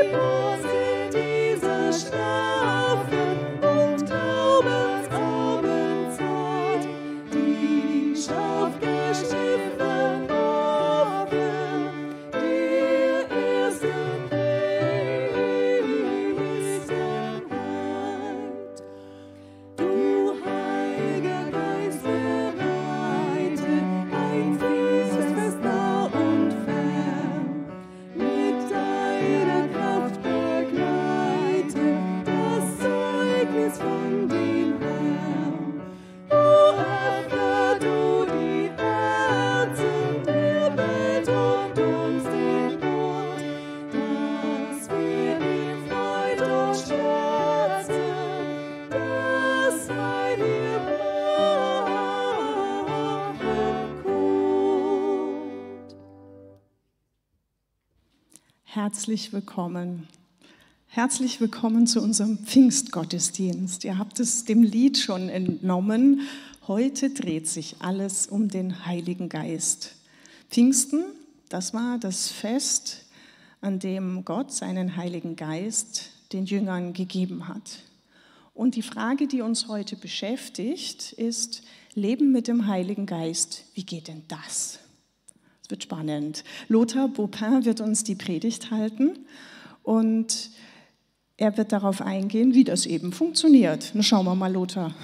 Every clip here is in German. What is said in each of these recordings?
Herzlich willkommen. Herzlich willkommen zu unserem Pfingstgottesdienst. Ihr habt es dem Lied schon entnommen. Heute dreht sich alles um den Heiligen Geist. Pfingsten, das war das Fest, an dem Gott seinen Heiligen Geist den Jüngern gegeben hat. Und die Frage, die uns heute beschäftigt, ist: Leben mit dem Heiligen Geist, wie geht denn das? Es wird spannend. Lothar Baupin wird uns die Predigt halten und er wird darauf eingehen, wie das eben funktioniert. Na, schauen wir mal, Lothar.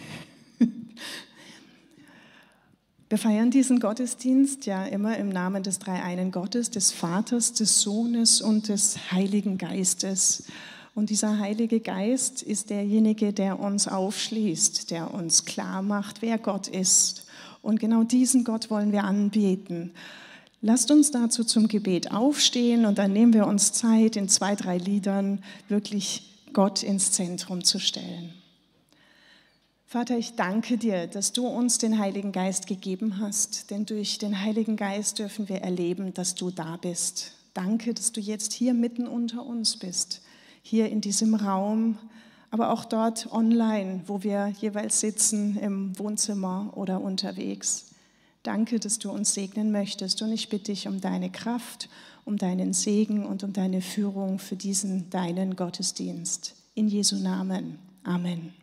Wir feiern diesen Gottesdienst ja immer im Namen des dreieinen Gottes, des Vaters, des Sohnes und des Heiligen Geistes. Und dieser Heilige Geist ist derjenige, der uns aufschließt, der uns klar macht, wer Gott ist. Und genau diesen Gott wollen wir anbeten. Lasst uns dazu zum Gebet aufstehen und dann nehmen wir uns Zeit, in 2, 3 Liedern wirklich Gott ins Zentrum zu stellen. Vater, ich danke dir, dass du uns den Heiligen Geist gegeben hast, denn durch den Heiligen Geist dürfen wir erleben, dass du da bist. Danke, dass du jetzt hier mitten unter uns bist, hier in diesem Raum, aber auch dort online, wo wir jeweils sitzen, im Wohnzimmer oder unterwegs. Danke, dass du uns segnen möchtest und ich bitte dich um deine Kraft, um deinen Segen und um deine Führung für diesen deinen Gottesdienst. In Jesu Namen. Amen.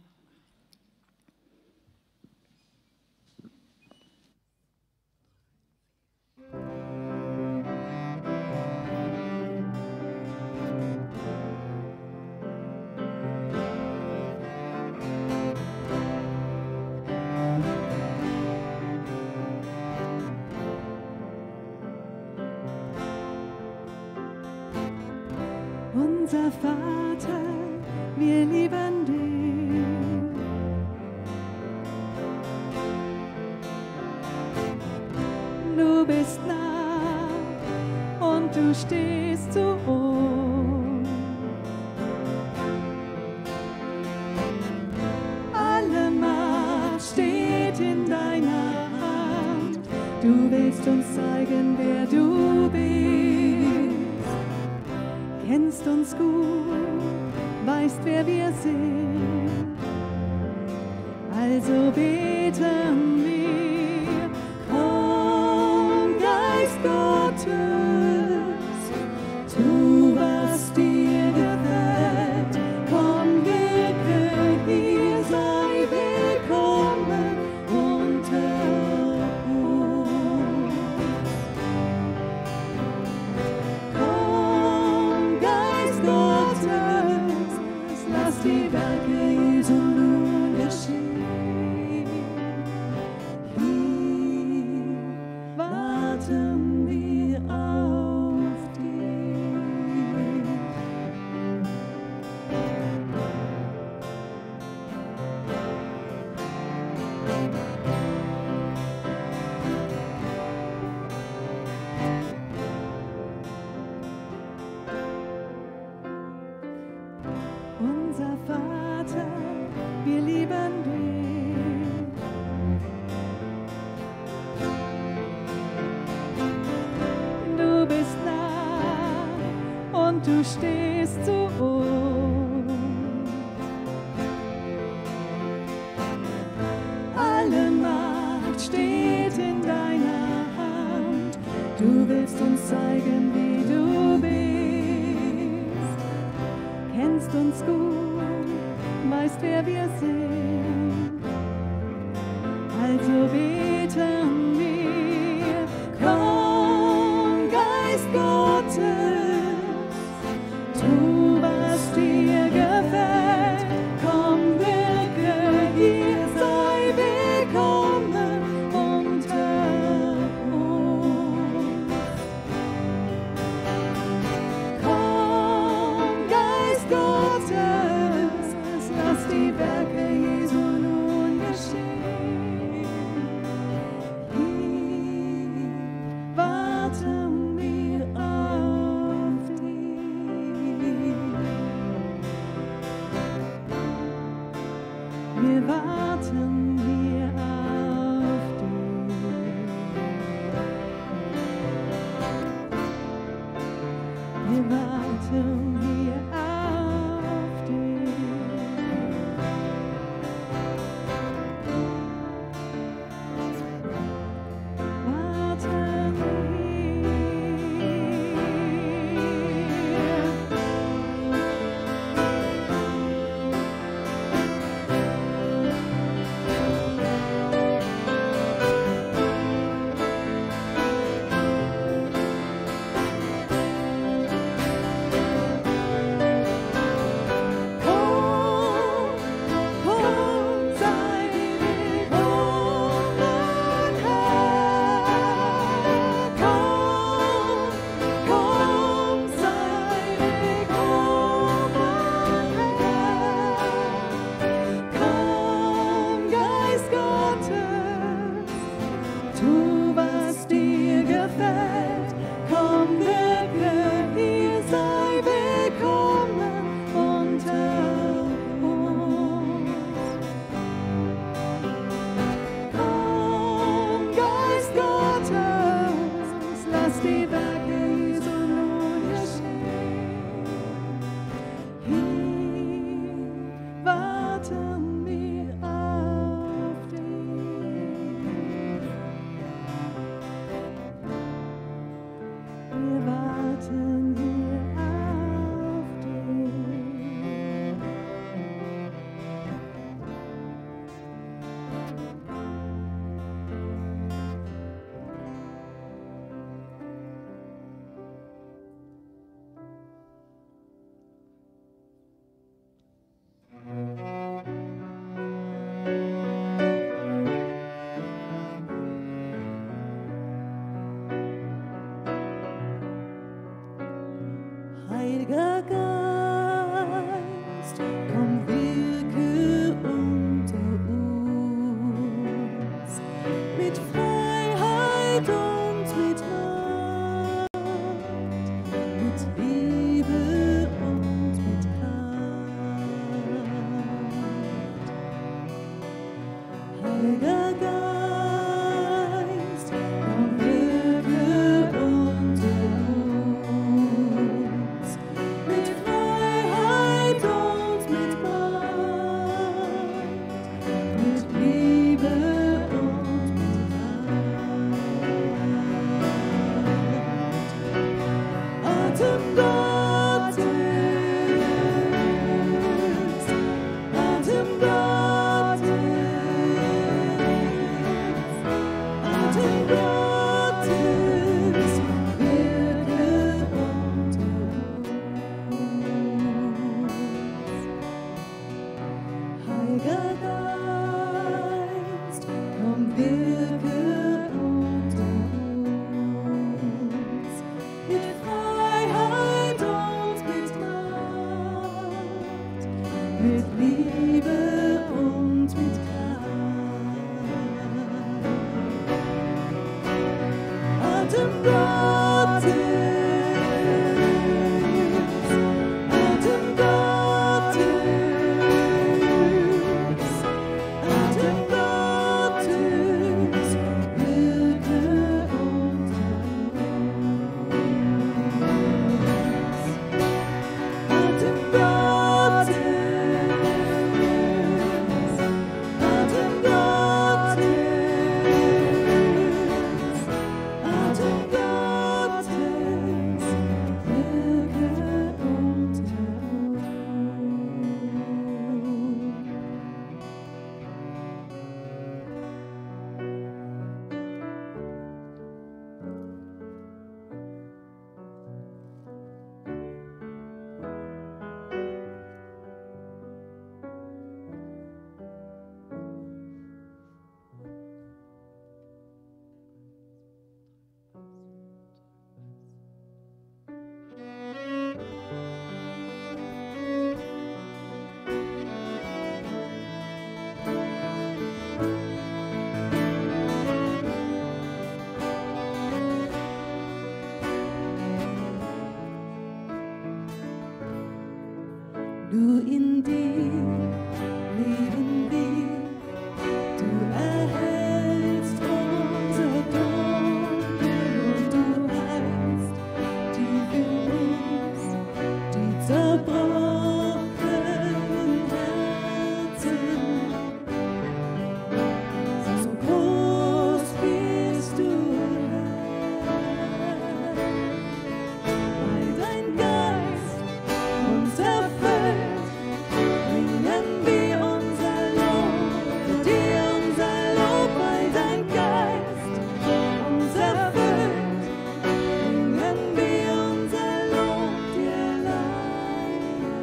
Unser Vater, wir lieben dich. Du bist nah und du stehst zu uns. Alle Macht steht in deiner Hand. Du willst uns zeigen, wer du bist. Kennst uns gut, weißt, wer wir sind. Also beten wir, komm, Geist Gottes, tu, was dir gefällt. Komm, wirke hier, sei willkommen unter uns. Lass die Werke Jesu nun geschehen. Hier warten wir auf dich. Unser Vater, wir lieben dich. Du bist nah und du stehst zu uns. Alle Macht steht in deiner Hand. Du willst uns zeigen, wie du bist. kennst uns gut, weißt, wer wir sind. Also beten wir, komm, Geist Gottes, tu, was dir gefällt, komm, wirke hier, sei willkommen unter uns. Komm, Geist Gottes, lass die Werke Jesu nun geschehen. Hier warten wir auf dich. Wir warten hier auf dich. Wir warten hier auf dich. Warten hier. Komm, sei willkommen, Herr. Komm, sei willkommen, Herr. Komm, Geist Gottes, tu, was dir gefällt. Komm, wirke hier, sei willkommen unter uns. Komm, Geist Gottes, lass die Werke Jesu nun geschehen. Hier warten wir auf dich. Wir warten hier auf dich. Heiliger Geist, komm, wirke unter uns mit Freiheit und mit Macht, mit Liebe und mit Kraft. Heiliger Geist, komm, wirke unter uns mit Freiheit und mit Macht, mit Liebe und mit Kraft. Atem Gottes, Atem Gottes, Atem Gottes, wirke unter uns. Heiliger Geist, komm, wirke unter uns mit Freiheit und mit Macht, mit Liebe und mit Kraft. Atem Gottes, Atem Gottes, Atem Gottes, wirke unter uns. Atem Gottes, Nur in dir leben wir. Du erhältst unser Dunkel und du heilst tief in uns die zerbrochenen Herzen. So groß bist du, Herr, weil dein Geist uns erfüllt, bringen wir unser Lob, für dir unser Lob, weil dein Geist uns erfüllt, bringen wir unser Lob dir allein.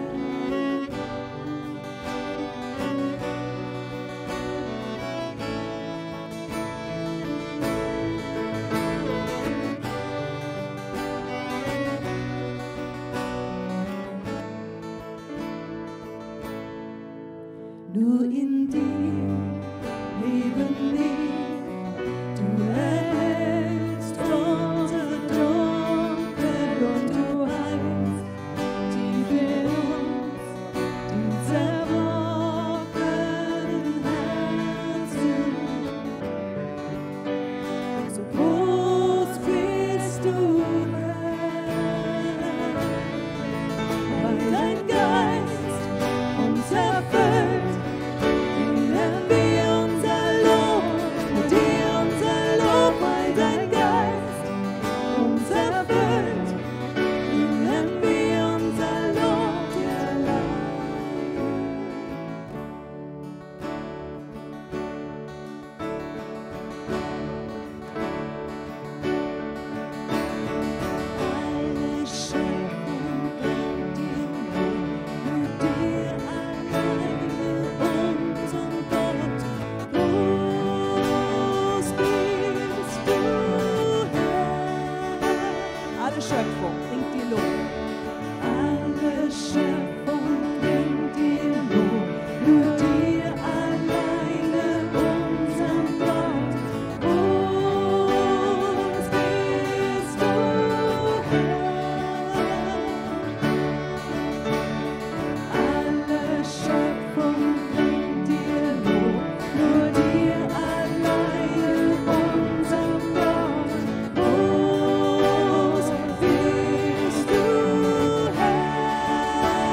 Nur in dir leben wir. Du erhältst unser Dunkel und du heilst tief in uns die zerbrochenen Herzen. So groß bist du, Herr, weil dein Geist uns erfüllt. Bringen wir unser Lob, mit dir unser Lob, weil dein Geist uns erfüllt. Bringen wir unser Lob dir allein. Alle Schöpfung bringt dir Lob, nur dir alleine unserem Gott. Groß bist du, Herr. Alle Schöpfung bringt dir Lob. Alle Schöpfung bringt dir Lob, nur dir alleine unserem Gott. Groß bist du, Herr. Alle Schöpfung bringt dir Lob, nur dir alleine unserem Gott. Groß bist du, Herr,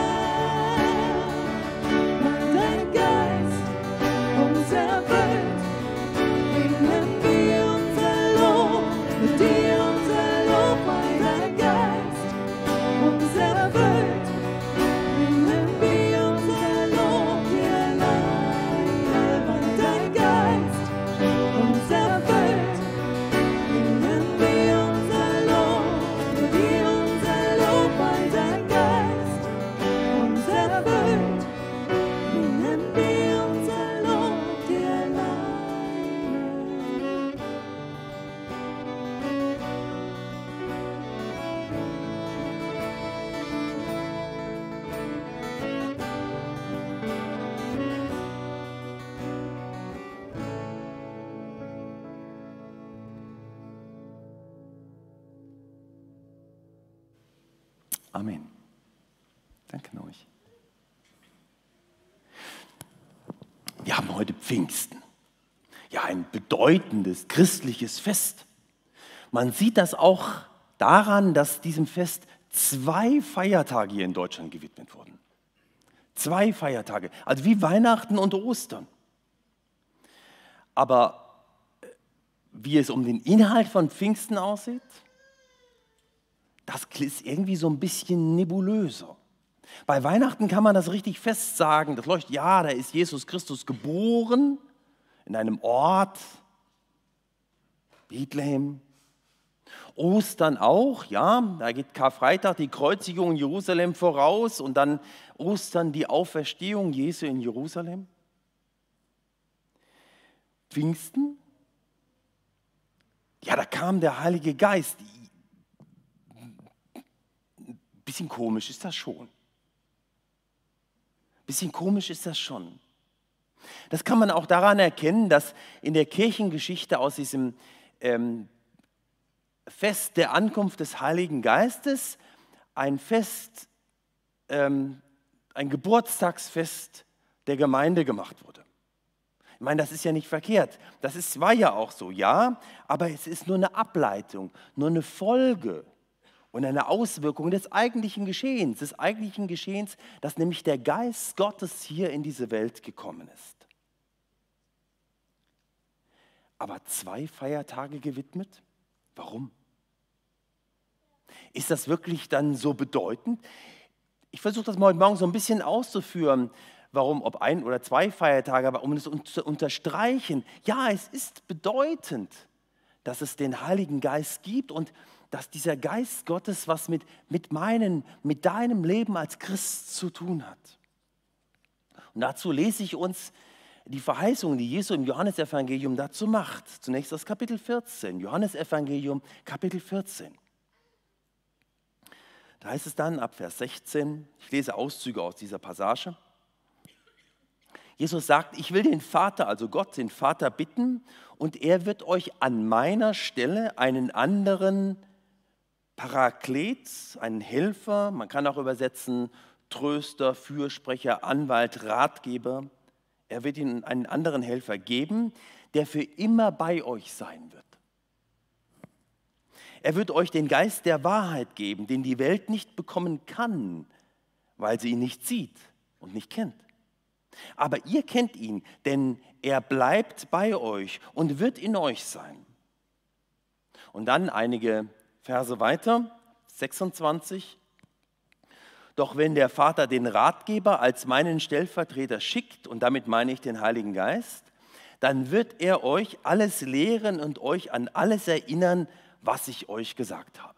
weil dein Geist uns erfüllt. Bringen wir unser Lob, mit dir unser Lob, weil dein Geist uns erfüllt. Bringen wir unser Lob dir alleine, weil dein Geist uns erfüllt. Bringen wir unser Lob, mit dir unser Lob, weil dein Geist uns erfüllt. Bringen wir unser Lob dir alleine. Amen. Danke euch. Wir haben heute Pfingsten. Ja, ein bedeutendes christliches Fest. Man sieht das auch daran, dass diesem Fest 2 Feiertage hier in Deutschland gewidmet wurden. 2 Feiertage, also wie Weihnachten und Ostern. Aber wie es um den Inhalt von Pfingsten aussieht, das ist irgendwie so ein bisschen nebulöser. Bei Weihnachten kann man das richtig fest sagen. Das leuchtet, ja, da ist Jesus Christus geboren in einem Ort, Bethlehem. Ostern auch, ja, da geht Karfreitag die Kreuzigung in Jerusalem voraus und dann Ostern die Auferstehung Jesu in Jerusalem. Pfingsten, ja, da kam der Heilige Geist. Ein bisschen komisch ist das schon. Bisschen komisch ist das schon. Das kann man auch daran erkennen, dass in der Kirchengeschichte aus diesem Fest der Ankunft des Heiligen Geistes ein Fest ein Geburtstagsfest der Gemeinde gemacht wurde. Ich meine, das ist ja nicht verkehrt. War ja auch so, ja, aber es ist nur eine Ableitung, nur eine Folge und eine Auswirkung des eigentlichen Geschehens, dass nämlich der Geist Gottes hier in diese Welt gekommen ist. Aber 2 Feiertage gewidmet? Warum? Ist das wirklich dann so bedeutend? Ich versuche das mal heute Morgen so ein bisschen auszuführen, warum, ob 1 oder 2 Feiertage, aber um es zu unterstreichen, ja, es ist bedeutend, dass es den Heiligen Geist gibt und dass dieser Geist Gottes was mit deinem Leben als Christ zu tun hat. Und dazu lese ich uns die Verheißung, die Jesu im Johannesevangelium dazu macht. Zunächst das Kapitel 14, Johannesevangelium, Kapitel 14. Da heißt es dann ab Vers 16, ich lese Auszüge aus dieser Passage. Jesus sagt, ich will den Vater, also Gott, den Vater bitten und er wird euch an meiner Stelle einen anderen Paraklet, einen Helfer, man kann auch übersetzen Tröster, Fürsprecher, Anwalt, Ratgeber, er wird ihnen einen anderen Helfer geben, der für immer bei euch sein wird. Er wird euch den Geist der Wahrheit geben, den die Welt nicht bekommen kann, weil sie ihn nicht sieht und nicht kennt. Aber ihr kennt ihn, denn er bleibt bei euch und wird in euch sein. Und dann einige Verse weiter, 26. Doch wenn der Vater den Ratgeber als meinen Stellvertreter schickt, und damit meine ich den Heiligen Geist, dann wird er euch alles lehren und euch an alles erinnern, was ich euch gesagt habe.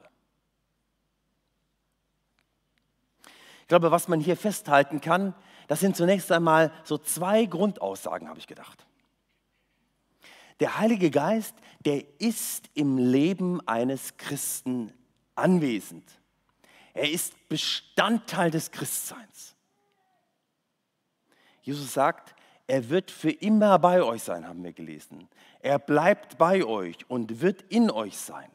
Ich glaube, was man hier festhalten kann, das sind zunächst einmal so 2 Grundaussagen, habe ich gedacht. Der Heilige Geist, der ist im Leben eines Christen anwesend. Er ist Bestandteil des Christseins. Jesus sagt, er wird für immer bei euch sein, haben wir gelesen. Er bleibt bei euch und wird in euch sein.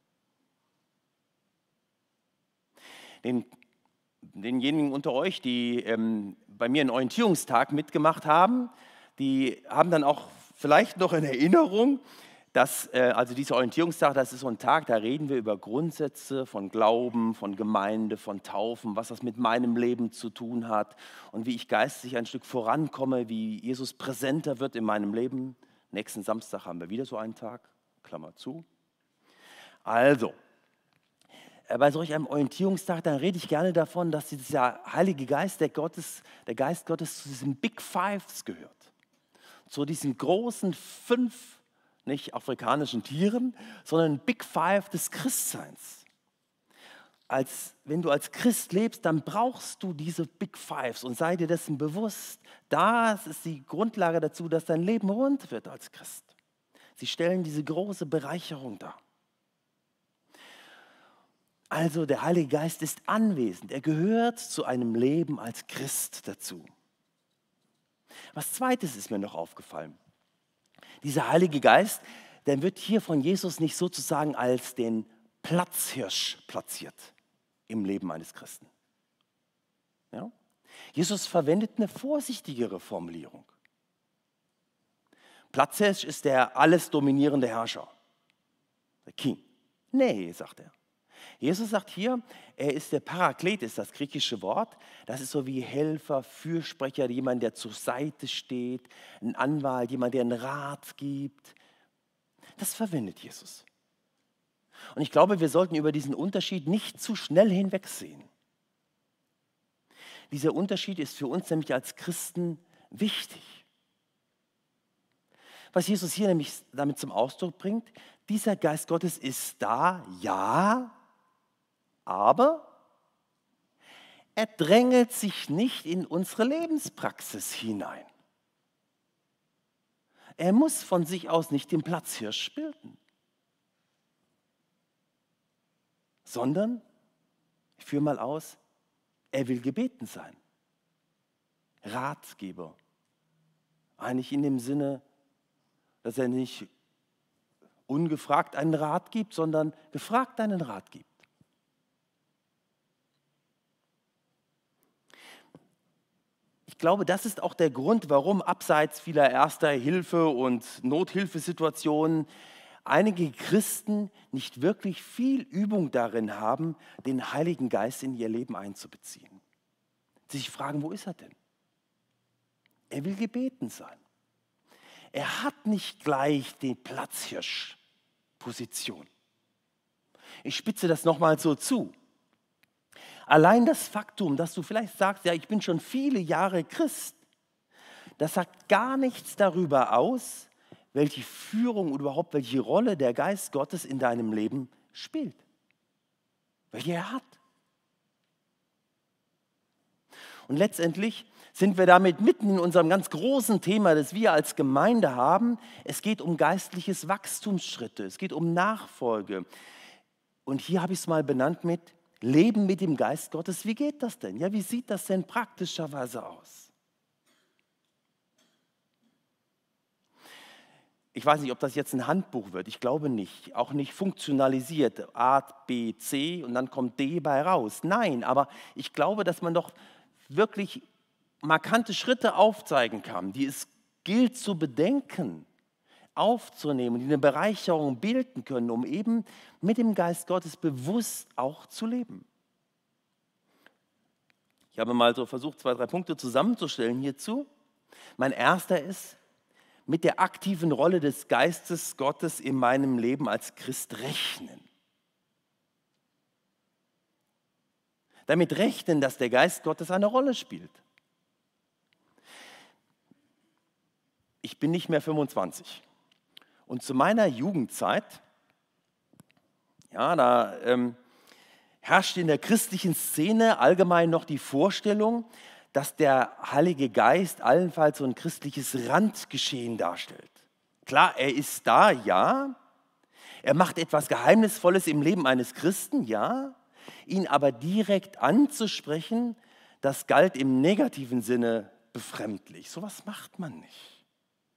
Denjenigen unter euch, die bei mir einen Orientierungstag mitgemacht haben, die haben dann auch vielleicht noch in Erinnerung, dass, also dieser Orientierungstag, das ist so ein Tag, da reden wir über Grundsätze von Glauben, von Gemeinde, von Taufen, was das mit meinem Leben zu tun hat und wie ich geistlich ein Stück vorankomme, wie Jesus präsenter wird in meinem Leben. Nächsten Samstag haben wir wieder so einen Tag, Klammer zu. Also, bei solch einem Orientierungstag, dann rede ich gerne davon, dass dieser Heilige Geist, der Geist Gottes zu diesen Big Fives gehört. Zu diesen großen 5, nicht afrikanischen Tieren, sondern Big Five des Christseins. Wenn du als Christ lebst, dann brauchst du diese Big Fives und sei dir dessen bewusst. Das ist die Grundlage dazu, dass dein Leben rund wird als Christ. Sie stellen diese große Bereicherung dar. Also der Heilige Geist ist anwesend. Er gehört zu einem Leben als Christ dazu. Was Zweites ist mir noch aufgefallen. Dieser Heilige Geist, der wird hier von Jesus nicht sozusagen als den Platzhirsch platziert im Leben eines Christen. Ja? Jesus verwendet eine vorsichtigere Formulierung. Platzhirsch ist der alles dominierende Herrscher, der King. Nee, sagt er. Jesus sagt hier, er ist der Paraklet, ist das griechische Wort. Das ist so wie Helfer, Fürsprecher, jemand, der zur Seite steht, ein Anwalt, jemand, der einen Rat gibt. Das verwendet Jesus. Und ich glaube, wir sollten über diesen Unterschied nicht zu schnell hinwegsehen. Dieser Unterschied ist für uns nämlich als Christen wichtig. Was Jesus hier nämlich damit zum Ausdruck bringt, dieser Geist Gottes ist da, ja, aber er drängelt sich nicht in unsere Lebenspraxis hinein. Er muss von sich aus nicht den Platzhirsch bilden, sondern, ich führe mal aus, er will gebeten sein. Ratgeber. Eigentlich in dem Sinne, dass er nicht ungefragt einen Rat gibt, sondern gefragt einen Rat gibt. glaube, das ist auch der Grund, warum abseits vieler Erster Hilfe und Nothilfesituationen einige Christen nicht wirklich viel Übung darin haben, den Heiligen Geist in ihr Leben einzubeziehen. Sie sich fragen, wo ist er denn? Er will gebeten sein. Er hat nicht gleich die Platzhirsch-Position. Ich spitze das nochmal so zu. Allein das Faktum, dass du vielleicht sagst, ja, ich bin schon viele Jahre Christ, das sagt gar nichts darüber aus, welche Führung und überhaupt welche Rolle der Geist Gottes in deinem Leben spielt. Welche er hat. Und letztendlich sind wir damit mitten in unserem ganz großen Thema, das wir als Gemeinde haben. Es geht um geistliches Wachstumsschritte, es geht um Nachfolge. Und hier habe ich es mal benannt mit Leben mit dem Geist Gottes. Wie geht das denn? Ja, wie sieht das denn praktischerweise aus? Ich weiß nicht, ob das jetzt ein Handbuch wird. Ich glaube nicht. Auch nicht funktionalisiert. A, B, C und dann kommt D bei raus. Nein, aber ich glaube, dass man doch wirklich markante Schritte aufzeigen kann, die es gilt zu bedenken, aufzunehmen, die eine Bereicherung bilden können, um eben mit dem Geist Gottes bewusst auch zu leben. Ich habe mal so versucht, 2, 3 Punkte zusammenzustellen hierzu. Mein erster ist, mit der aktiven Rolle des Geistes Gottes in meinem Leben als Christ rechnen. Damit rechnen, dass der Geist Gottes eine Rolle spielt. Ich bin nicht mehr 25. Und zu meiner Jugendzeit, ja, da herrscht in der christlichen Szene allgemein noch die Vorstellung, dass der Heilige Geist allenfalls so ein christliches Randgeschehen darstellt. Klar, er ist da, ja. Er macht etwas Geheimnisvolles im Leben eines Christen, ja. Ihn aber direkt anzusprechen, das galt im negativen Sinne befremdlich. So was macht man nicht.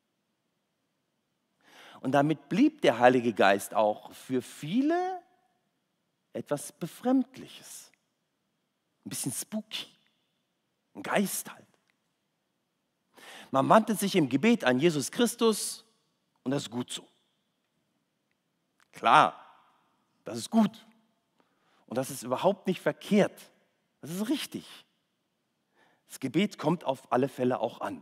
Und damit blieb der Heilige Geist auch für viele etwas Befremdliches. Ein bisschen spooky. Ein Geist halt. Man wandte sich im Gebet an Jesus Christus und das ist gut so. Klar, das ist gut. Und das ist überhaupt nicht verkehrt. Das ist richtig. Das Gebet kommt auf alle Fälle auch an.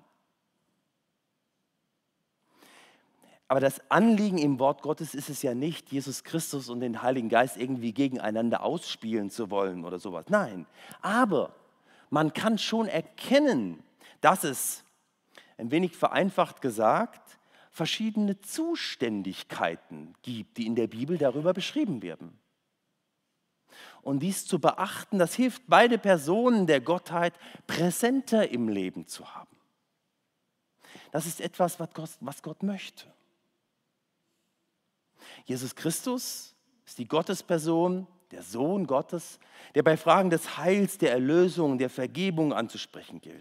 Aber das Anliegen im Wort Gottes ist es ja nicht, Jesus Christus und den Heiligen Geist irgendwie gegeneinander ausspielen zu wollen oder sowas. Nein, aber man kann schon erkennen, dass es, ein wenig vereinfacht gesagt, verschiedene Zuständigkeiten gibt, die in der Bibel darüber beschrieben werden. Und dies zu beachten, das hilft, beide Personen der Gottheit präsenter im Leben zu haben. Das ist etwas, was Gott möchte. Jesus Christus ist die Gottesperson, der Sohn Gottes, der bei Fragen des Heils, der Erlösung, der Vergebung anzusprechen gilt.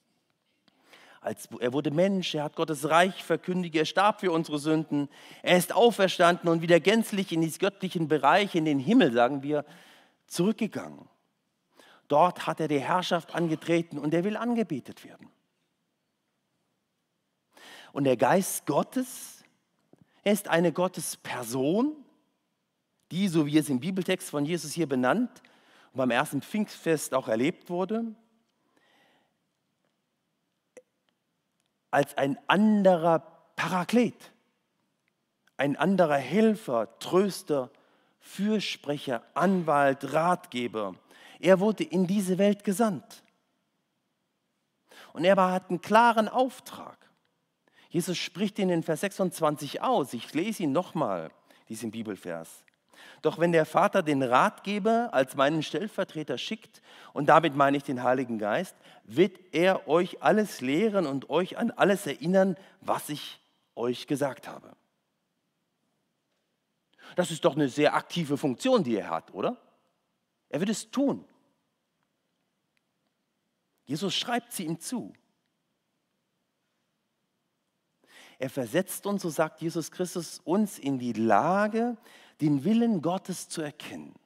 Er wurde Mensch, er hat Gottes Reich verkündigt, er starb für unsere Sünden, er ist auferstanden und wieder gänzlich in diesen göttlichen Bereich, in den Himmel, sagen wir, zurückgegangen. Dort hat er die Herrschaft angetreten und er will angebetet werden. Und der Geist Gottes, er ist eine Gottesperson, die, so wie es im Bibeltext von Jesus hier benannt und beim ersten Pfingstfest auch erlebt wurde, als ein anderer Paraklet, ein anderer Helfer, Tröster, Fürsprecher, Anwalt, Ratgeber. Er wurde in diese Welt gesandt. Und er hat einen klaren Auftrag. Jesus spricht ihn in Vers 26 aus. Ich lese ihn nochmal, diesen Bibelvers. Doch wenn der Vater den Ratgeber als meinen Stellvertreter schickt, und damit meine ich den Heiligen Geist, wird er euch alles lehren und euch an alles erinnern, was ich euch gesagt habe. Das ist doch eine sehr aktive Funktion, die er hat, oder? Er wird es tun. Jesus schreibt sie ihm zu. Er versetzt uns, so sagt Jesus Christus, uns in die Lage, den Willen Gottes zu erkennen.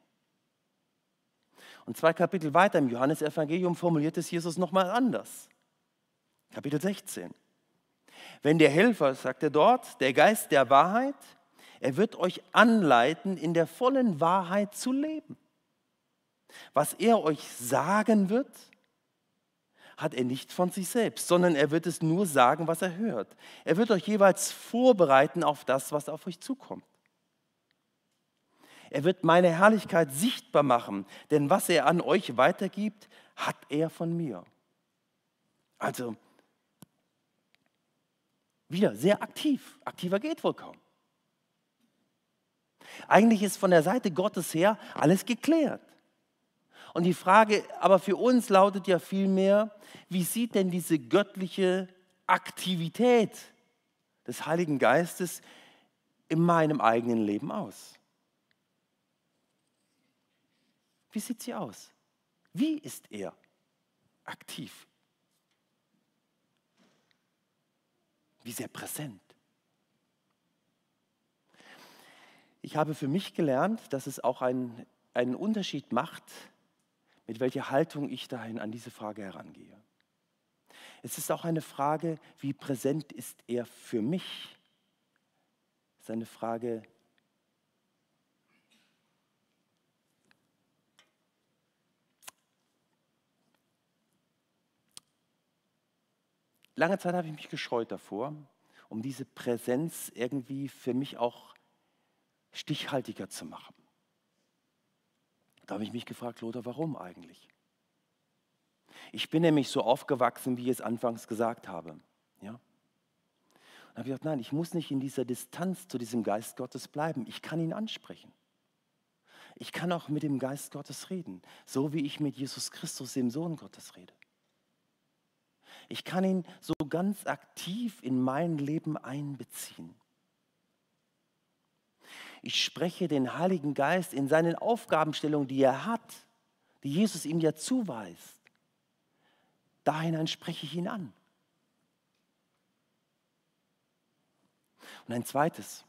Und 2 Kapitel weiter im Johannesevangelium formuliert es Jesus nochmal anders. Kapitel 16. Wenn der Helfer, sagt er dort, der Geist der Wahrheit, er wird euch anleiten, in der vollen Wahrheit zu leben. Was er euch sagen wird, hat er nicht von sich selbst, sondern er wird es nur sagen, was er hört. Er wird euch jeweils vorbereiten auf das, was auf euch zukommt. Er wird meine Herrlichkeit sichtbar machen, denn was er an euch weitergibt, hat er von mir. Also, wieder sehr aktiv. Aktiver geht wohl kaum. Eigentlich ist von der Seite Gottes her alles geklärt. Und die Frage aber für uns lautet ja vielmehr, wie sieht denn diese göttliche Aktivität des Heiligen Geistes in meinem eigenen Leben aus? Wie sieht sie aus? Wie ist er aktiv? Wie sehr präsent? Ich habe für mich gelernt, dass es auch einen Unterschied macht, mit welcher Haltung ich dahin an diese Frage herangehe. Es ist auch eine Frage, wie präsent ist er für mich? Es ist eine Frage, lange Zeit habe ich mich gescheut davor, um diese Präsenz irgendwie für mich auch stichhaltiger zu machen. Da habe ich mich gefragt, Lothar, warum eigentlich? Ich bin nämlich so aufgewachsen, wie ich es anfangs gesagt habe. Ja? Und habe ich gedacht, nein, ich muss nicht in dieser Distanz zu diesem Geist Gottes bleiben. Ich kann ihn ansprechen. Ich kann auch mit dem Geist Gottes reden, so wie ich mit Jesus Christus, dem Sohn Gottes, rede. Ich kann ihn so ganz aktiv in mein Leben einbeziehen. Ich spreche den Heiligen Geist in seinen Aufgabenstellungen, die er hat, die Jesus ihm ja zuweist. Da hinein spreche ich ihn an. Und ein zweites.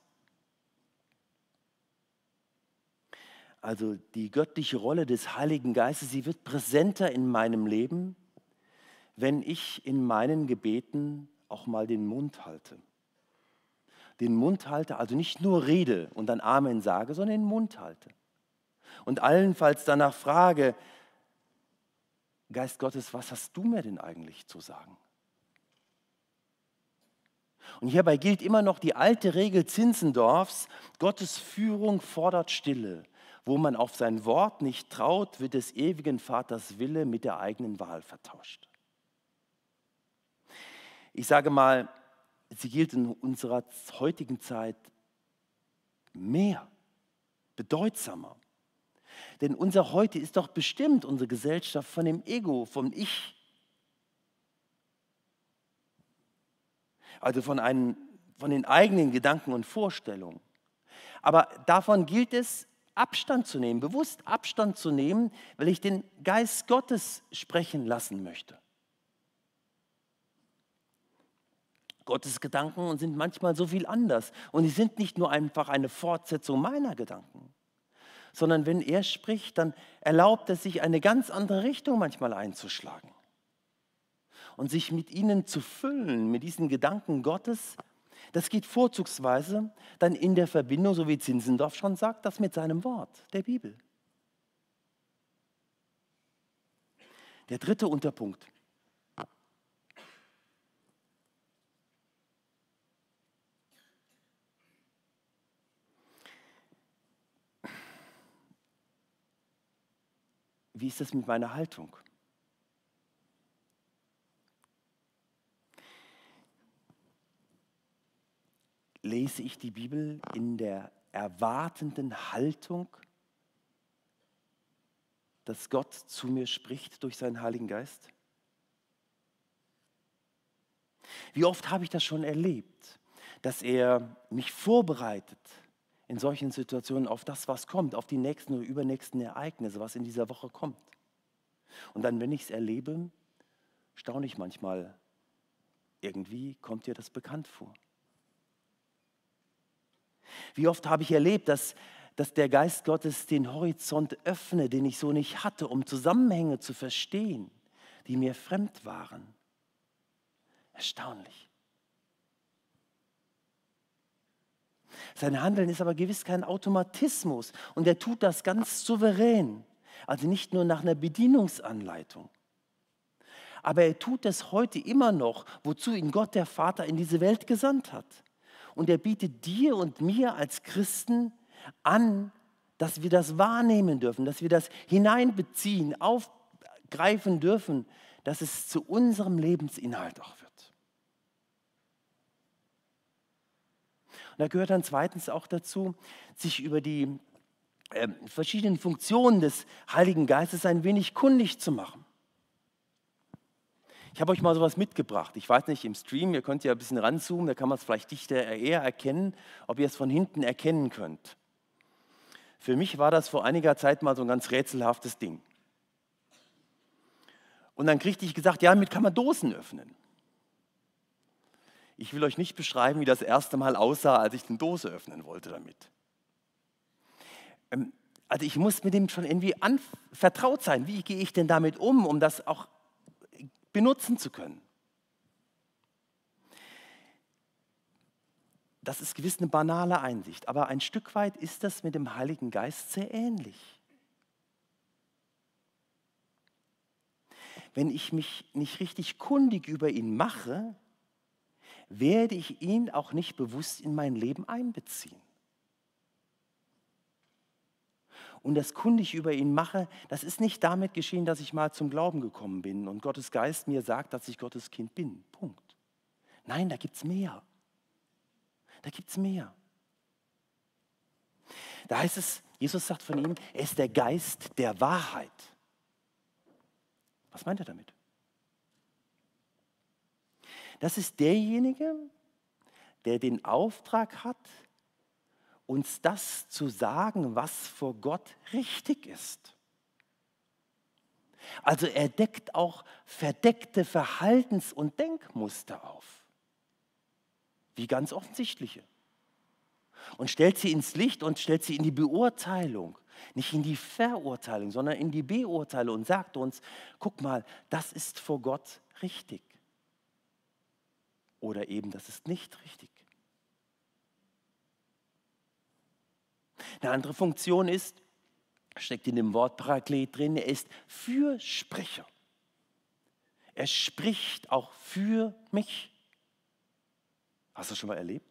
Also die göttliche Rolle des Heiligen Geistes, sie wird präsenter in meinem Leben, wenn ich in meinen Gebeten auch mal den Mund halte. Den Mund halte, also nicht nur rede und dann Amen sage, sondern den Mund halte. Und allenfalls danach frage, Geist Gottes, was hast du mir denn eigentlich zu sagen? Und hierbei gilt immer noch die alte Regel Zinzendorfs, Gottes Führung fordert Stille. Wo man auf sein Wort nicht traut, wird des ewigen Vaters Wille mit der eigenen Wahl vertauscht. Ich sage mal, sie gilt in unserer heutigen Zeit mehr, bedeutsamer. Denn unser Heute ist doch bestimmt, unsere Gesellschaft, von dem Ego, vom Ich. Also von den eigenen Gedanken und Vorstellungen. Aber davon gilt es, Abstand zu nehmen, bewusst Abstand zu nehmen, weil ich den Geist Gottes sprechen lassen möchte. Gottes Gedanken sind manchmal so viel anders. Und sie sind nicht nur einfach eine Fortsetzung meiner Gedanken, sondern wenn er spricht, dann erlaubt er sich eine ganz andere Richtung manchmal einzuschlagen. Und sich mit ihnen zu füllen, mit diesen Gedanken Gottes, das geht vorzugsweise dann in der Verbindung, so wie Zinzendorf schon sagt, das mit seinem Wort, der Bibel. Der dritte Unterpunkt. Wie ist das mit meiner Haltung? Lese ich die Bibel in der erwartenden Haltung, dass Gott zu mir spricht durch seinen Heiligen Geist? Wie oft habe ich das schon erlebt, dass er mich vorbereitet in solchen Situationen auf das, was kommt, auf die nächsten oder übernächsten Ereignisse, was in dieser Woche kommt. Und dann, wenn ich es erlebe, staune ich manchmal, irgendwie kommt dir das bekannt vor. Wie oft habe ich erlebt, dass der Geist Gottes den Horizont öffne, den ich so nicht hatte, um Zusammenhänge zu verstehen, die mir fremd waren. Erstaunlich. Sein Handeln ist aber gewiss kein Automatismus und er tut das ganz souverän, also nicht nur nach einer Bedienungsanleitung. Aber er tut es heute immer noch, wozu ihn Gott der Vater in diese Welt gesandt hat. Und er bietet dir und mir als Christen an, dass wir das wahrnehmen dürfen, dass wir das hineinbeziehen, aufgreifen dürfen, dass es zu unserem Lebensinhalt auch wird. Und da gehört dann zweitens auch dazu, sich über die verschiedenen Funktionen des Heiligen Geistes ein wenig kundig zu machen. Ich habe euch mal sowas mitgebracht. Ich weiß nicht, im Stream, ihr könnt ja ein bisschen ranzoomen, da kann man es vielleicht dichter eher erkennen, ob ihr es von hinten erkennen könnt. Für mich war das vor einiger Zeit mal so ein ganz rätselhaftes Ding. Und dann kriegte ich gesagt, ja, damit kann man Dosen öffnen. Ich will euch nicht beschreiben, wie das erste Mal aussah, als ich eine Dose öffnen wollte damit. Also ich muss mit dem schon irgendwie vertraut sein. Wie gehe ich denn damit um das auch benutzen zu können? Das ist gewiss eine banale Einsicht, aber ein Stück weit ist das mit dem Heiligen Geist sehr ähnlich. Wenn ich mich nicht richtig kundig über ihn mache, werde ich ihn auch nicht bewusst in mein Leben einbeziehen. Und das kundig über ihn mache, das ist nicht damit geschehen, dass ich mal zum Glauben gekommen bin und Gottes Geist mir sagt, dass ich Gottes Kind bin. Punkt. Nein, da gibt es mehr. Da gibt es mehr. Da heißt es, Jesus sagt von ihm, er ist der Geist der Wahrheit. Was meint er damit? Das ist derjenige, der den Auftrag hat, uns das zu sagen, was vor Gott richtig ist. Also er deckt auch verdeckte Verhaltens- und Denkmuster auf, wie ganz offensichtliche. Und stellt sie ins Licht und stellt sie in die Beurteilung, nicht in die Verurteilung, sondern in die Beurteilung und sagt uns, guck mal, das ist vor Gott richtig. Oder eben, das ist nicht richtig. Eine andere Funktion ist, steckt in dem Wort Paraklet drin, er ist Fürsprecher. Er spricht auch für mich. Hast du das schon mal erlebt?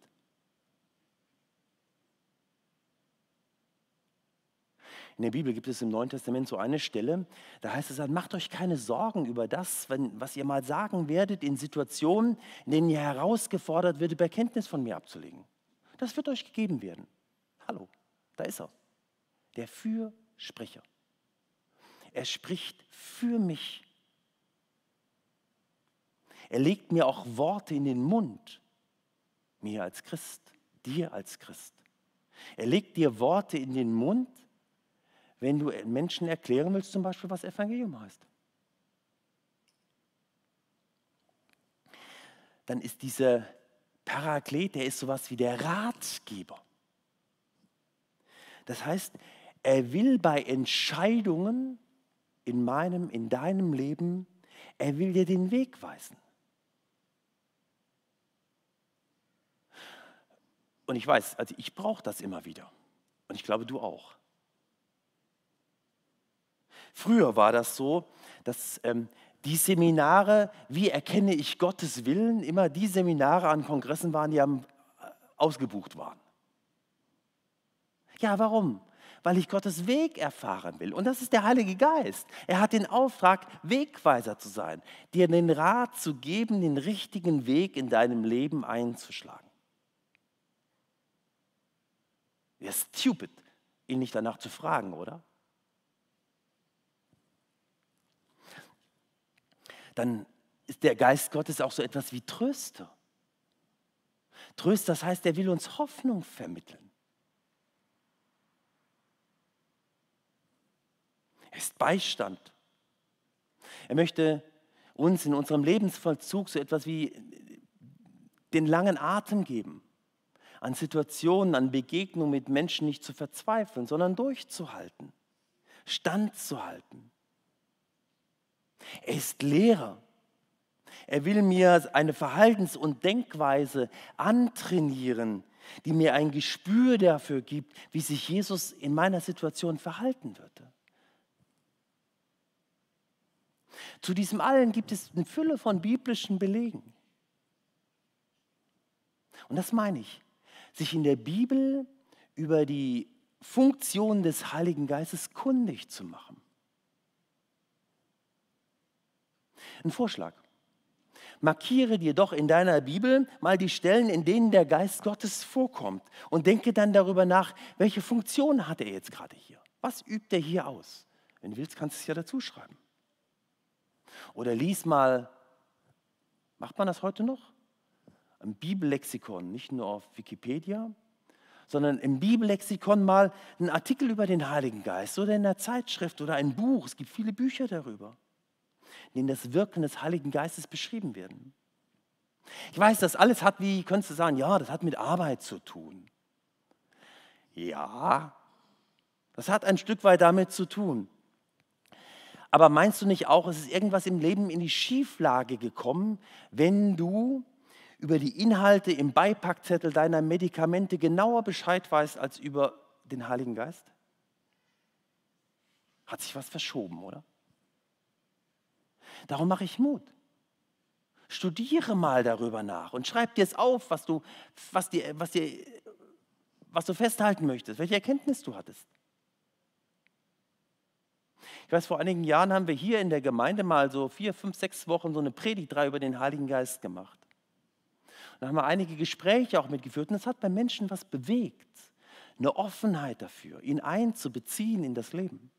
In der Bibel gibt es im Neuen Testament so eine Stelle, da heißt es dann, macht euch keine Sorgen über das, was ihr mal sagen werdet in Situationen, in denen ihr herausgefordert werdet, Bekenntnis von mir abzulegen. Das wird euch gegeben werden. Hallo, da ist er, der Fürsprecher. Er spricht für mich. Er legt mir auch Worte in den Mund, mir als Christ, dir als Christ. Er legt dir Worte in den Mund, wenn du Menschen erklären willst, zum Beispiel, was Evangelium heißt. Dann ist dieser Paraklet, der ist sowas wie der Ratgeber. Das heißt, er will bei Entscheidungen in meinem, in deinem Leben, er will dir den Weg weisen. Und ich weiß, also ich brauche das immer wieder. Und ich glaube, du auch. Früher war das so, dass die Seminare, wie erkenne ich Gottes Willen, immer die Seminare an Kongressen waren, die ausgebucht waren. Ja, warum? Weil ich Gottes Weg erfahren will. Und das ist der Heilige Geist. Er hat den Auftrag, Wegweiser zu sein, dir den Rat zu geben, den richtigen Weg in deinem Leben einzuschlagen. Wäre stupid, ihn nicht danach zu fragen, oder? Dann ist der Geist Gottes auch so etwas wie Tröster. Tröster, das heißt, er will uns Hoffnung vermitteln. Er ist Beistand. Er möchte uns in unserem Lebensvollzug so etwas wie den langen Atem geben, an Situationen, an Begegnungen mit Menschen nicht zu verzweifeln, sondern durchzuhalten, standzuhalten. Er ist Lehrer. Er will mir eine Verhaltens- und Denkweise antrainieren, die mir ein Gespür dafür gibt, wie sich Jesus in meiner Situation verhalten würde. Zu diesem allen gibt es eine Fülle von biblischen Belegen. Und das meine ich, sich in der Bibel über die Funktion des Heiligen Geistes kundig zu machen. Ein Vorschlag. Markiere dir doch in deiner Bibel mal die Stellen, in denen der Geist Gottes vorkommt und denke dann darüber nach, welche Funktion hat er jetzt gerade hier? Was übt er hier aus? Wenn du willst, kannst du es ja dazu schreiben. Oder lies mal, macht man das heute noch? Ein Bibellexikon, nicht nur auf Wikipedia, sondern im Bibellexikon mal einen Artikel über den Heiligen Geist oder in einer Zeitschrift oder ein Buch. Es gibt viele Bücher darüber, in denen das Wirken des Heiligen Geistes beschrieben werden. Ich weiß, das alles hat, wie könntest du sagen, ja, das hat mit Arbeit zu tun. Ja, das hat ein Stück weit damit zu tun. Aber meinst du nicht auch, es ist irgendwas im Leben in die Schieflage gekommen, wenn du über die Inhalte im Beipackzettel deiner Medikamente genauer Bescheid weißt als über den Heiligen Geist? Hat sich was verschoben, oder? Darum mache ich Mut. Studiere mal darüber nach und schreib dir es auf, was du festhalten möchtest, welche Erkenntnis du hattest. Ich weiß, vor einigen Jahren haben wir hier in der Gemeinde mal so 4, 5, 6 Wochen so eine Predigtreihe über den Heiligen Geist gemacht. Und da haben wir einige Gespräche auch mitgeführt und das hat bei Menschen was bewegt. Eine Offenheit dafür, ihn einzubeziehen in das Leben.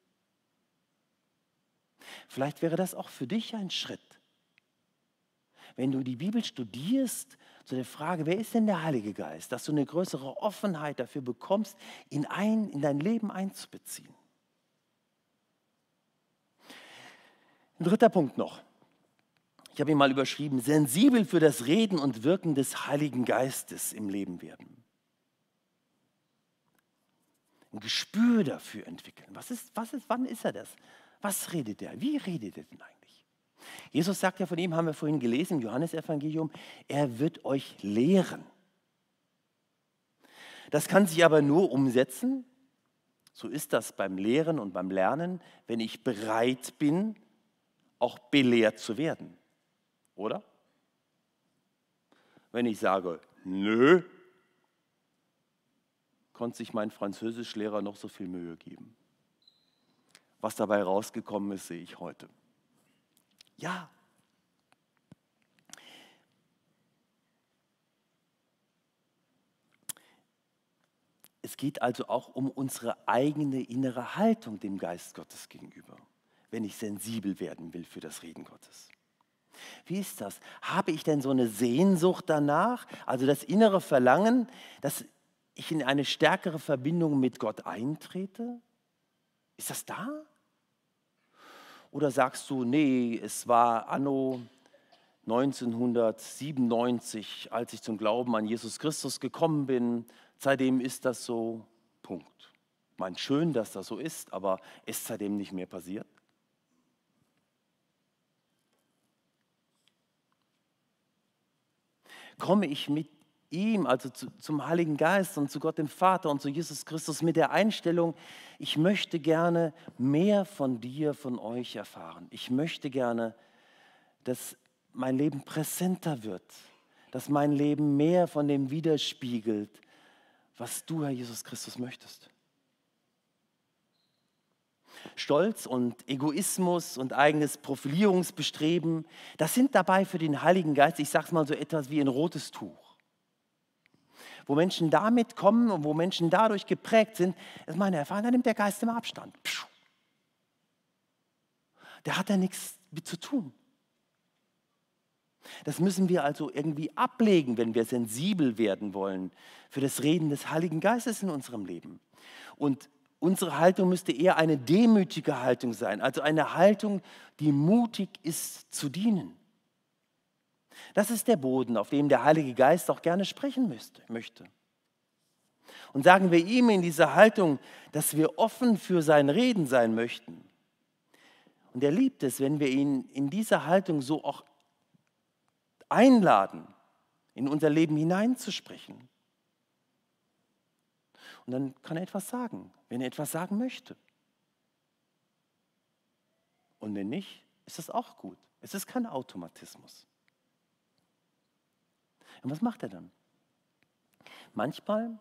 Vielleicht wäre das auch für dich ein Schritt. Wenn du die Bibel studierst, zu der Frage, wer ist denn der Heilige Geist, dass du eine größere Offenheit dafür bekommst, ihn in dein Leben einzubeziehen. Ein dritter Punkt noch. Ich habe ihn mal überschrieben, sensibel für das Reden und Wirken des Heiligen Geistes im Leben werden. Ein Gespür dafür entwickeln. Wann ist er das? Was redet er? Wie redet er denn eigentlich? Jesus sagt ja von ihm, haben wir vorhin gelesen im Johannesevangelium, er wird euch lehren. Das kann sich aber nur umsetzen, so ist das beim Lehren und beim Lernen, wenn ich bereit bin, auch belehrt zu werden, oder? Wenn ich sage, nö, konnte sich mein Französischlehrer noch so viel Mühe geben. Was dabei rausgekommen ist, sehe ich heute. Ja. Es geht also auch um unsere eigene innere Haltung dem Geist Gottes gegenüber, wenn ich sensibel werden will für das Reden Gottes. Wie ist das? Habe ich denn so eine Sehnsucht danach, also das innere Verlangen, dass ich in eine stärkere Verbindung mit Gott eintrete? Ist das da? Oder sagst du, nee, es war anno 1997, als ich zum Glauben an Jesus Christus gekommen bin, seitdem ist das so, Punkt. Ich meine, schön, dass das so ist, aber ist seitdem nicht mehr passiert? Komme ich mit ihm, also zum Heiligen Geist und zu Gott dem Vater und zu Jesus Christus mit der Einstellung, ich möchte gerne mehr von dir, von euch erfahren. Ich möchte gerne, dass mein Leben präsenter wird, dass mein Leben mehr von dem widerspiegelt, was du, Herr Jesus Christus, möchtest. Stolz und Egoismus und eigenes Profilierungsbestreben, das sind dabei für den Heiligen Geist, ich sage es mal so etwas wie ein rotes Tuch. Wo Menschen damit kommen und wo Menschen dadurch geprägt sind, das ist meine Erfahrung, da nimmt der Geist immer Abstand. Der hat da nichts mit zu tun. Das müssen wir also irgendwie ablegen, wenn wir sensibel werden wollen für das Reden des Heiligen Geistes in unserem Leben. Und unsere Haltung müsste eher eine demütige Haltung sein, also eine Haltung, die mutig ist zu dienen. Das ist der Boden, auf dem der Heilige Geist auch gerne sprechen möchte. Und sagen wir ihm in dieser Haltung, dass wir offen für sein Reden sein möchten. Und er liebt es, wenn wir ihn in dieser Haltung so auch einladen, in unser Leben hineinzusprechen. Und dann kann er etwas sagen, wenn er etwas sagen möchte. Und wenn nicht, ist das auch gut. Es ist kein Automatismus. Und was macht er dann? Manchmal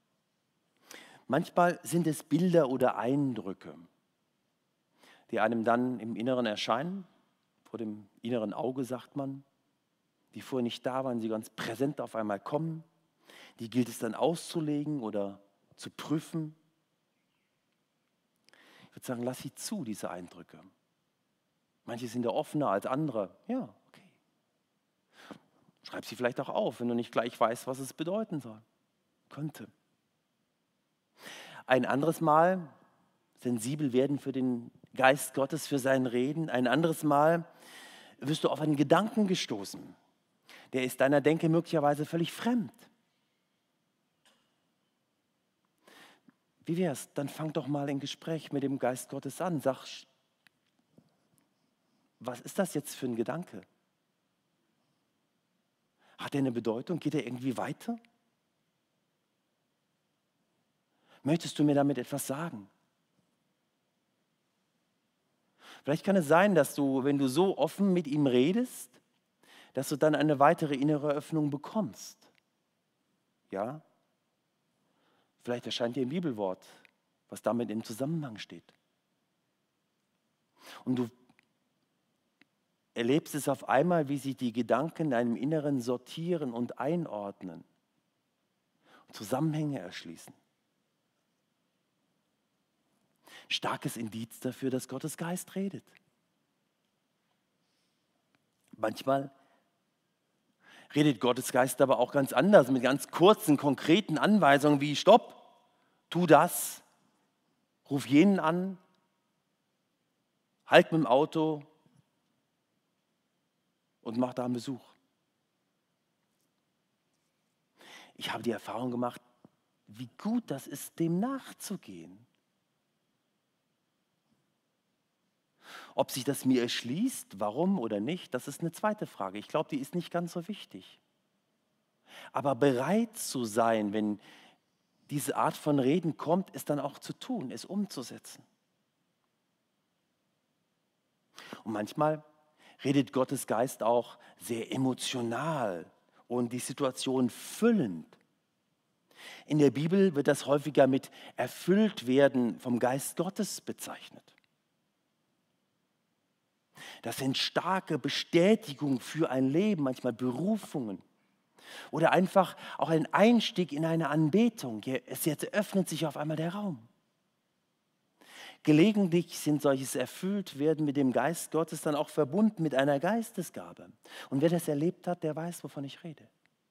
sind es Bilder oder Eindrücke, die einem dann im Inneren erscheinen, vor dem inneren Auge sagt man, die vorher nicht da waren, die ganz präsent auf einmal kommen. Die gilt es dann auszulegen oder zu prüfen. Ich würde sagen, lass sie zu, diese Eindrücke. Manche sind ja offener als andere. Ja, okay. Schreib sie vielleicht auch auf, wenn du nicht gleich weißt, was es bedeuten soll. Könnte. Ein anderes Mal sensibel werden für den Geist Gottes, für sein Reden. Ein anderes Mal wirst du auf einen Gedanken gestoßen. Der ist deiner Denke möglicherweise völlig fremd. Wie wär's? Dann fang doch mal ein Gespräch mit dem Geist Gottes an. Sag, was ist das jetzt für ein Gedanke? Hat er eine Bedeutung? Geht er irgendwie weiter? Möchtest du mir damit etwas sagen? Vielleicht kann es sein, dass du, wenn du so offen mit ihm redest, dass du dann eine weitere innere Öffnung bekommst. Ja? Vielleicht erscheint dir ein Bibelwort, was damit im Zusammenhang steht. Und du erlebst es auf einmal, wie sich die Gedanken in deinem Inneren sortieren und einordnen und Zusammenhänge erschließen. Starkes Indiz dafür, dass Gottes Geist redet. Manchmal redet Gottes Geist aber auch ganz anders, mit ganz kurzen, konkreten Anweisungen wie Stopp, tu das, ruf jenen an, halt mit dem Auto und mach da einen Besuch. Ich habe die Erfahrung gemacht, wie gut das ist, dem nachzugehen. Ob sich das mir erschließt, warum oder nicht, das ist eine zweite Frage. Ich glaube, die ist nicht ganz so wichtig. Aber bereit zu sein, wenn diese Art von Reden kommt, es dann auch zu tun, es umzusetzen. Und manchmal redet Gottes Geist auch sehr emotional und die Situation füllend. In der Bibel wird das häufiger mit erfüllt werden vom Geist Gottes bezeichnet. Das sind starke Bestätigungen für ein Leben, manchmal Berufungen oder einfach auch ein Einstieg in eine Anbetung. Jetzt öffnet sich auf einmal der Raum. Gelegentlich sind solches Erfülltwerden mit dem Geist Gottes dann auch verbunden mit einer Geistesgabe. Und wer das erlebt hat, der weiß, wovon ich rede.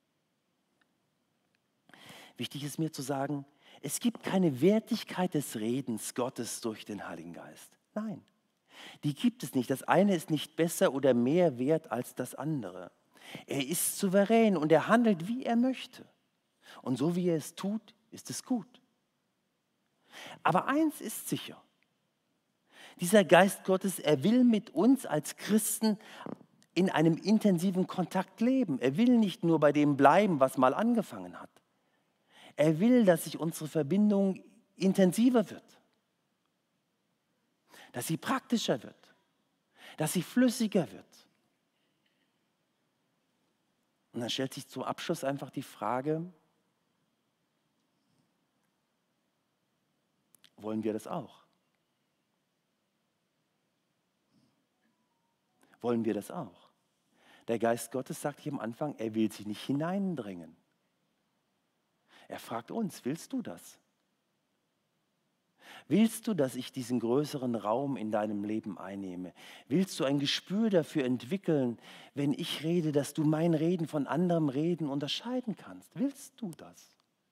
Wichtig ist mir zu sagen, es gibt keine Wertigkeit des Redens Gottes durch den Heiligen Geist. Nein. Die gibt es nicht. Das eine ist nicht besser oder mehr wert als das andere. Er ist souverän und er handelt, wie er möchte. Und so wie er es tut, ist es gut. Aber eins ist sicher. Dieser Geist Gottes, er will mit uns als Christen in einem intensiven Kontakt leben. Er will nicht nur bei dem bleiben, was mal angefangen hat. Er will, dass sich unsere Verbindung intensiver wird. Dass sie praktischer wird, dass sie flüssiger wird. Und dann stellt sich zum Abschluss einfach die Frage, wollen wir das auch? Wollen wir das auch? Der Geist Gottes sagt hier am Anfang, er will sich nicht hineindrängen. Er fragt uns, willst du das? Willst du, dass ich diesen größeren Raum in deinem Leben einnehme? Willst du ein Gespür dafür entwickeln, wenn ich rede, dass du mein Reden von anderem Reden unterscheiden kannst? Willst du das?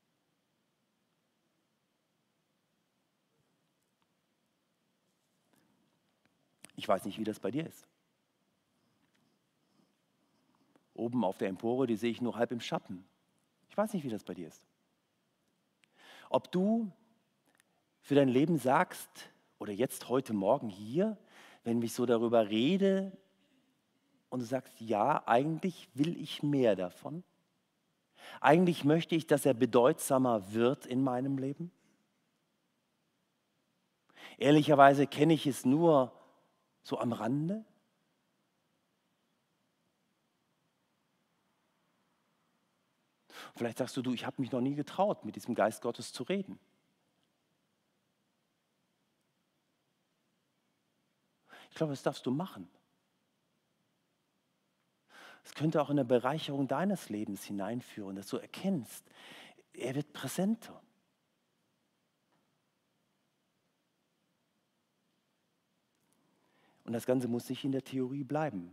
Ich weiß nicht, wie das bei dir ist. Oben auf der Empore, die sehe ich nur halb im Schatten. Ich weiß nicht, wie das bei dir ist. Ob du für dein Leben sagst, oder jetzt heute Morgen hier, wenn ich so darüber rede, und du sagst, ja, eigentlich will ich mehr davon. Eigentlich möchte ich, dass er bedeutsamer wird in meinem Leben. Ehrlicherweise kenne ich es nur so am Rande. Vielleicht sagst du, ich habe mich noch nie getraut, mit diesem Geist Gottes zu reden. Ich glaube, das darfst du machen. Es könnte auch in eine Bereicherung deines Lebens hineinführen, dass du erkennst, er wird präsenter. Und das Ganze muss nicht in der Theorie bleiben.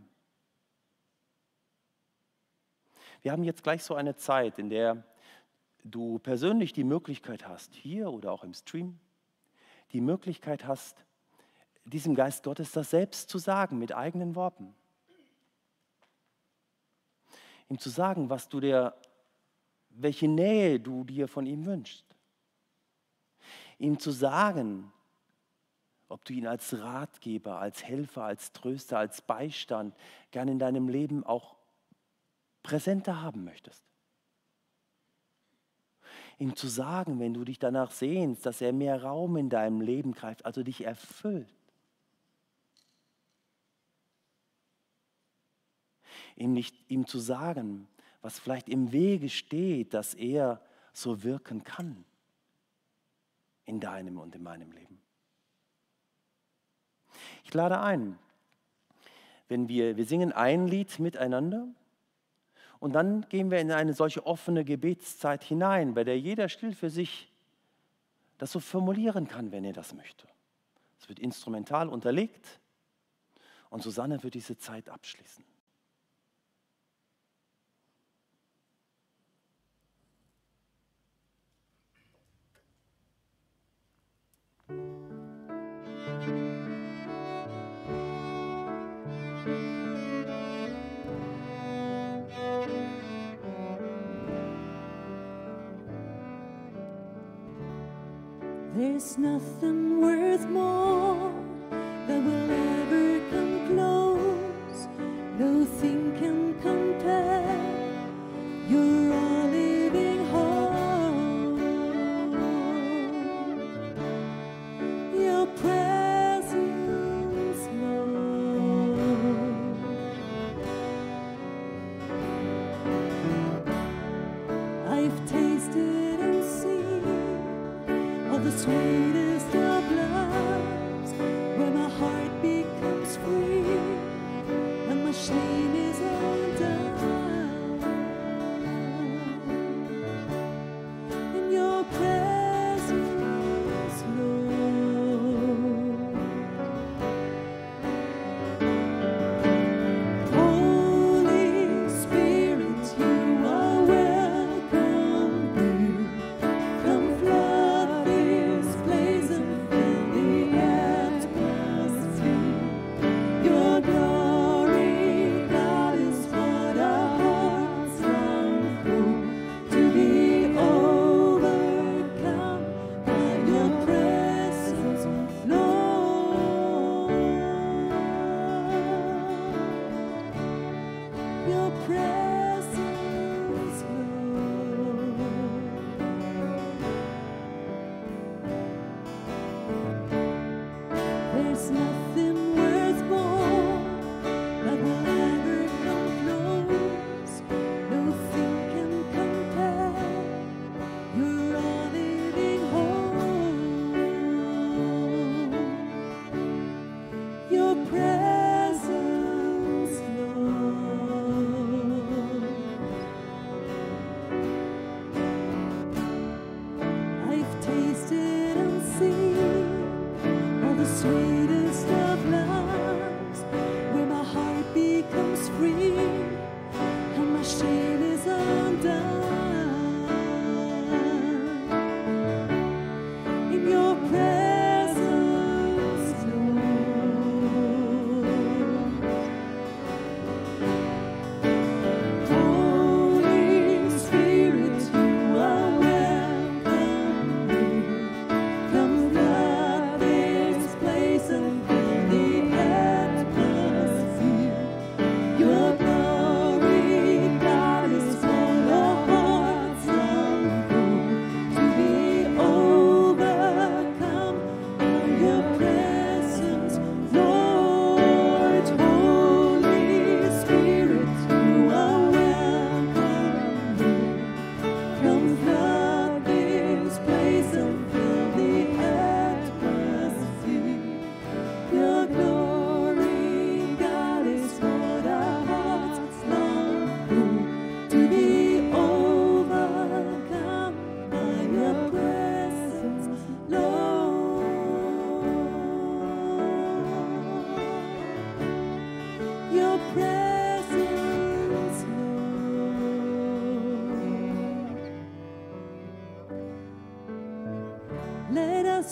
Wir haben jetzt gleich so eine Zeit, in der du persönlich die Möglichkeit hast, hier oder auch im Stream, die Möglichkeit hast, diesem Geist Gottes das selbst zu sagen, mit eigenen Worten. Ihm zu sagen, welche Nähe du dir von ihm wünschst. Ihm zu sagen, ob du ihn als Ratgeber, als Helfer, als Tröster, als Beistand gern in deinem Leben auch präsenter haben möchtest. Ihm zu sagen, wenn du dich danach sehnst, dass er mehr Raum in deinem Leben greift, also dich erfüllt. Ihm zu sagen, was vielleicht im Wege steht, dass er so wirken kann in deinem und in meinem Leben. Ich lade ein, wenn wir singen ein Lied miteinander und dann gehen wir in eine solche offene Gebetszeit hinein, bei der jeder still für sich das so formulieren kann, wenn er das möchte. Es wird instrumental unterlegt und Susanne wird diese Zeit abschließen. There's nothing worth more that will ever come close. Nothing can compare. You're our living hope. Your presence, Lord. I've tasted and seen of the sweetest of loves, where my heart becomes free and my shame is undone. In your presence, Lord. Holy Spirit, you are welcome here. Come flood this place and fill the atmosphere. Your glory, God, is what our hearts long for, to be overcome by your presence, Lord. Your presence, Lord. There's nothing worth more that will ever come close. Nothing can compare. You're our living hope. Your presence, Lord. I've tasted and seen all the sweetest of loves, where my heart becomes free and my shame is undone. In your presence, Lord. Holy Spirit, you are welcome here. Come flood this place and fill the atmosphere. Your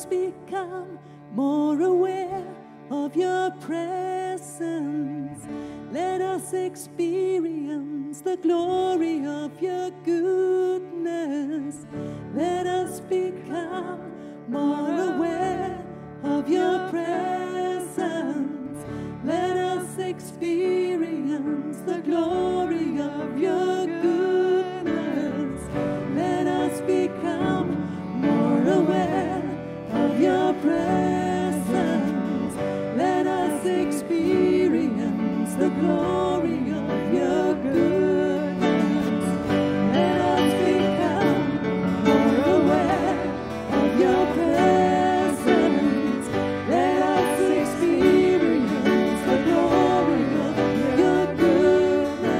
us become more aware of your presence. Let us experience the glory of your goodness. Let us become more aware of your presence. Let us experience the glory of your goodness. Let us become more aware of your presence. Let us experience the glory of your goodness. Let us become more aware of your presence. Let us experience the glory of your goodness.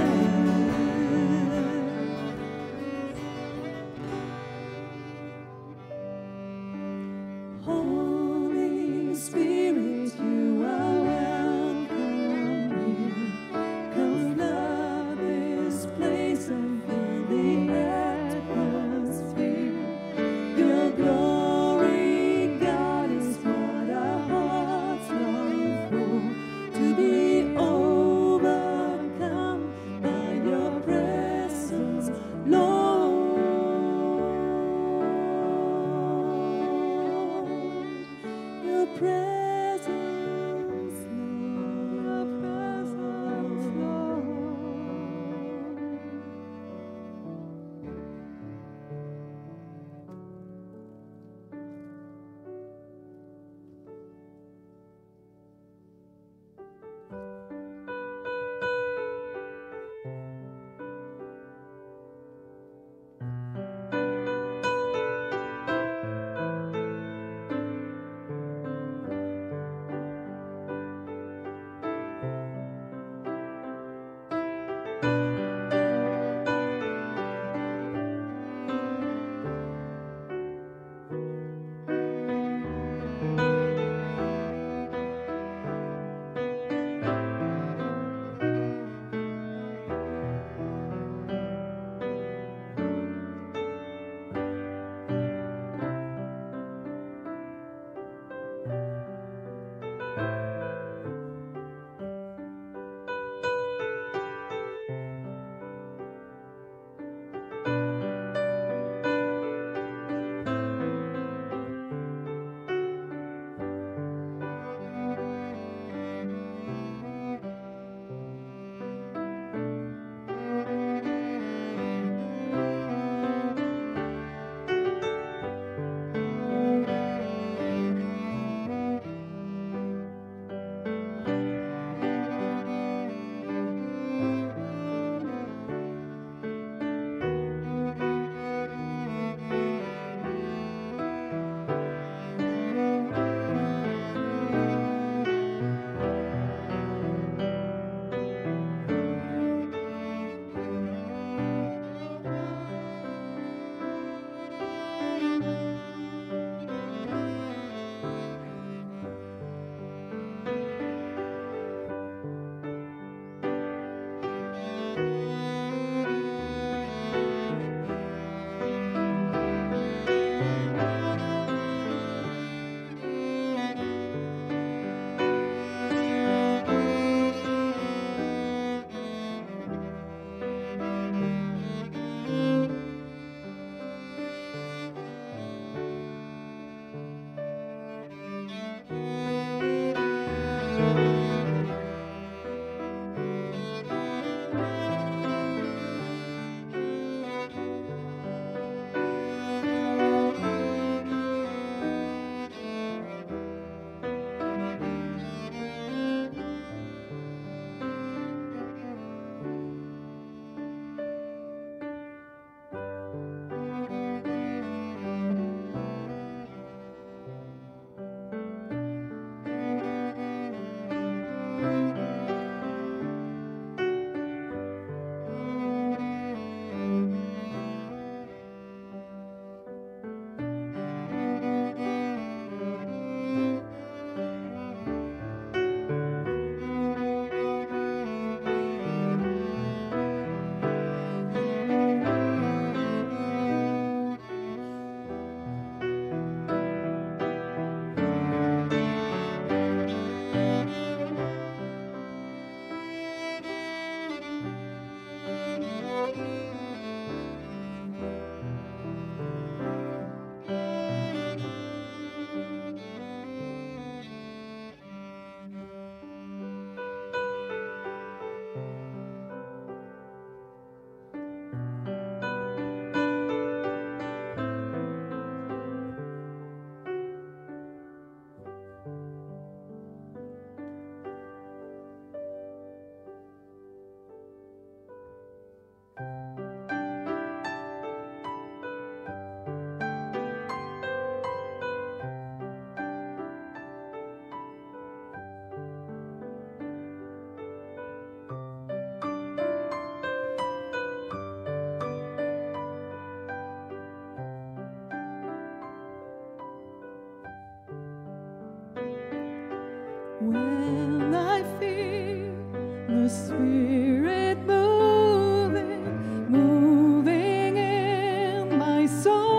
When I feel the Spirit moving, moving in my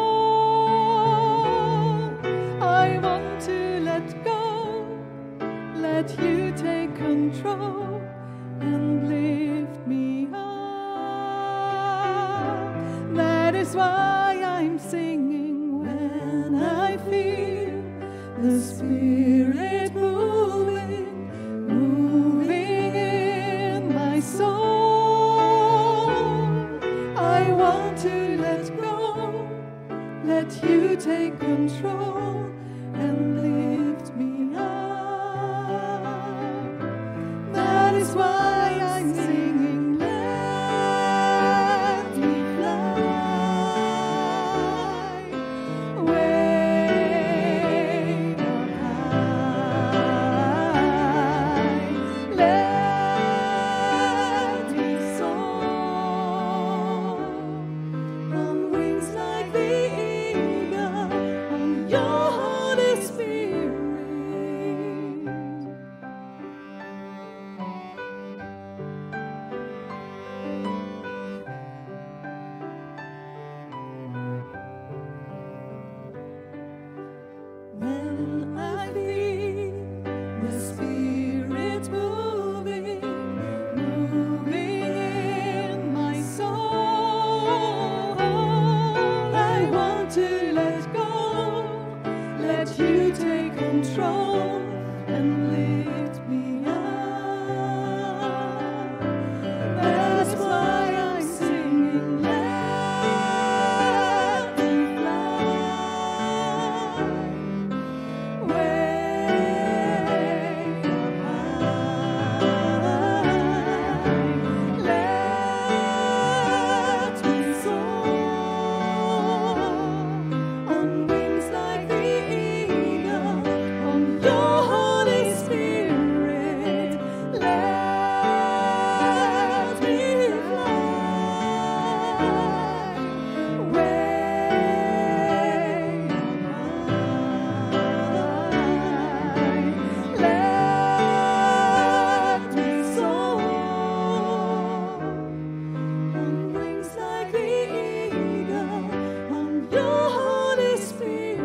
soul, I want to let go, let you take control and lift me up. That is why I'm singing when I feel the Spirit moving, moving in my soul. I want to let go, let you take control and lift me up. That is why I'm singing, let me fly way up high. Let me soar on wings like the eagle, on your Holy Spirit. When I feel the Spirit moving, moving in my soul, I want to let go, let you take control and lift me up. That's why I'm singing, let me fly way up high. Let me soar on wings like the eagle, on your Holy Spirit. Let me fly way up high. Let me soar on wings like the eagle, on your Holy Spirit.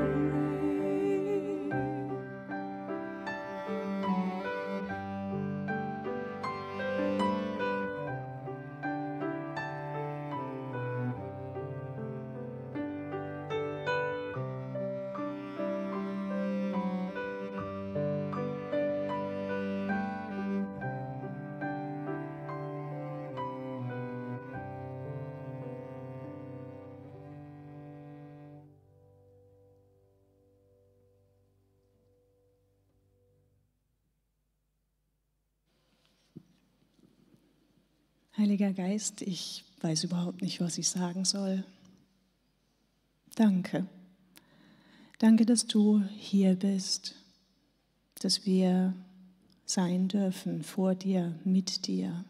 Heiliger Geist, ich weiß überhaupt nicht, was ich sagen soll. Danke. Danke, dass du hier bist, dass wir sein dürfen vor dir, mit dir.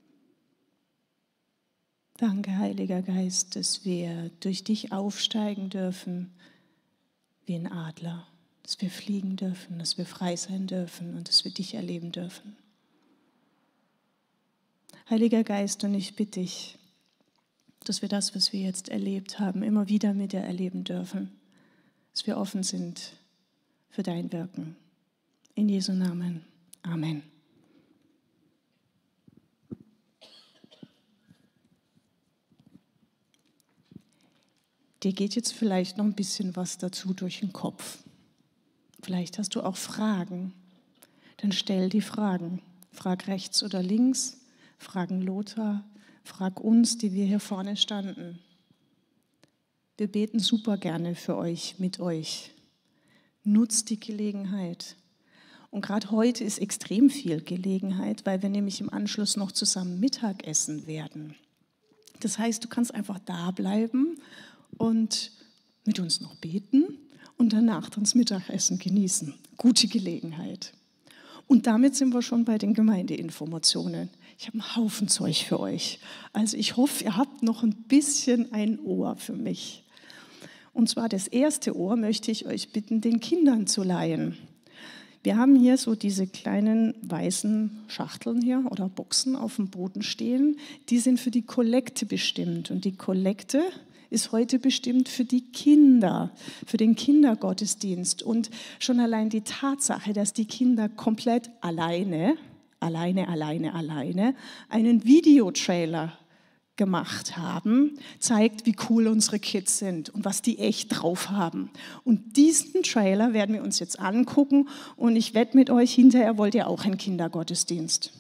Danke, Heiliger Geist, dass wir durch dich aufsteigen dürfen wie ein Adler, dass wir fliegen dürfen, dass wir frei sein dürfen und dass wir dich erleben dürfen. Heiliger Geist, und ich bitte dich, dass wir das, was wir jetzt erlebt haben, immer wieder mit dir erleben dürfen, dass wir offen sind für dein Wirken. In Jesu Namen. Amen. Dir geht jetzt vielleicht noch ein bisschen was dazu durch den Kopf. Vielleicht hast du auch Fragen. Dann stell die Fragen. Frag rechts oder links. Fragen Lothar, frag uns, die wir hier vorne standen. Wir beten super gerne für euch, mit euch. Nutzt die Gelegenheit. Und gerade heute ist extrem viel Gelegenheit, weil wir nämlich im Anschluss noch zusammen Mittagessen werden. Das heißt, du kannst einfach da bleiben und mit uns noch beten und danach dann das Mittagessen genießen. Gute Gelegenheit. Und damit sind wir schon bei den Gemeindeinformationen. Ich habe einen Haufen Zeug für euch. Also ich hoffe, ihr habt noch ein bisschen ein Ohr für mich. Und zwar das erste Ohr möchte ich euch bitten, den Kindern zu leihen. Wir haben hier so diese kleinen weißen Schachteln hier oder Boxen auf dem Boden stehen. Die sind für die Kollekte bestimmt. Und die Kollekte ist heute bestimmt für die Kinder, für den Kindergottesdienst. Und schon allein die Tatsache, dass die Kinder komplett alleine einen Videotrailer gemacht haben, zeigt, wie cool unsere Kids sind und was die echt drauf haben. Und diesen Trailer werden wir uns jetzt angucken und ich wette mit euch, hinterher wollt ihr auch einen Kindergottesdienst.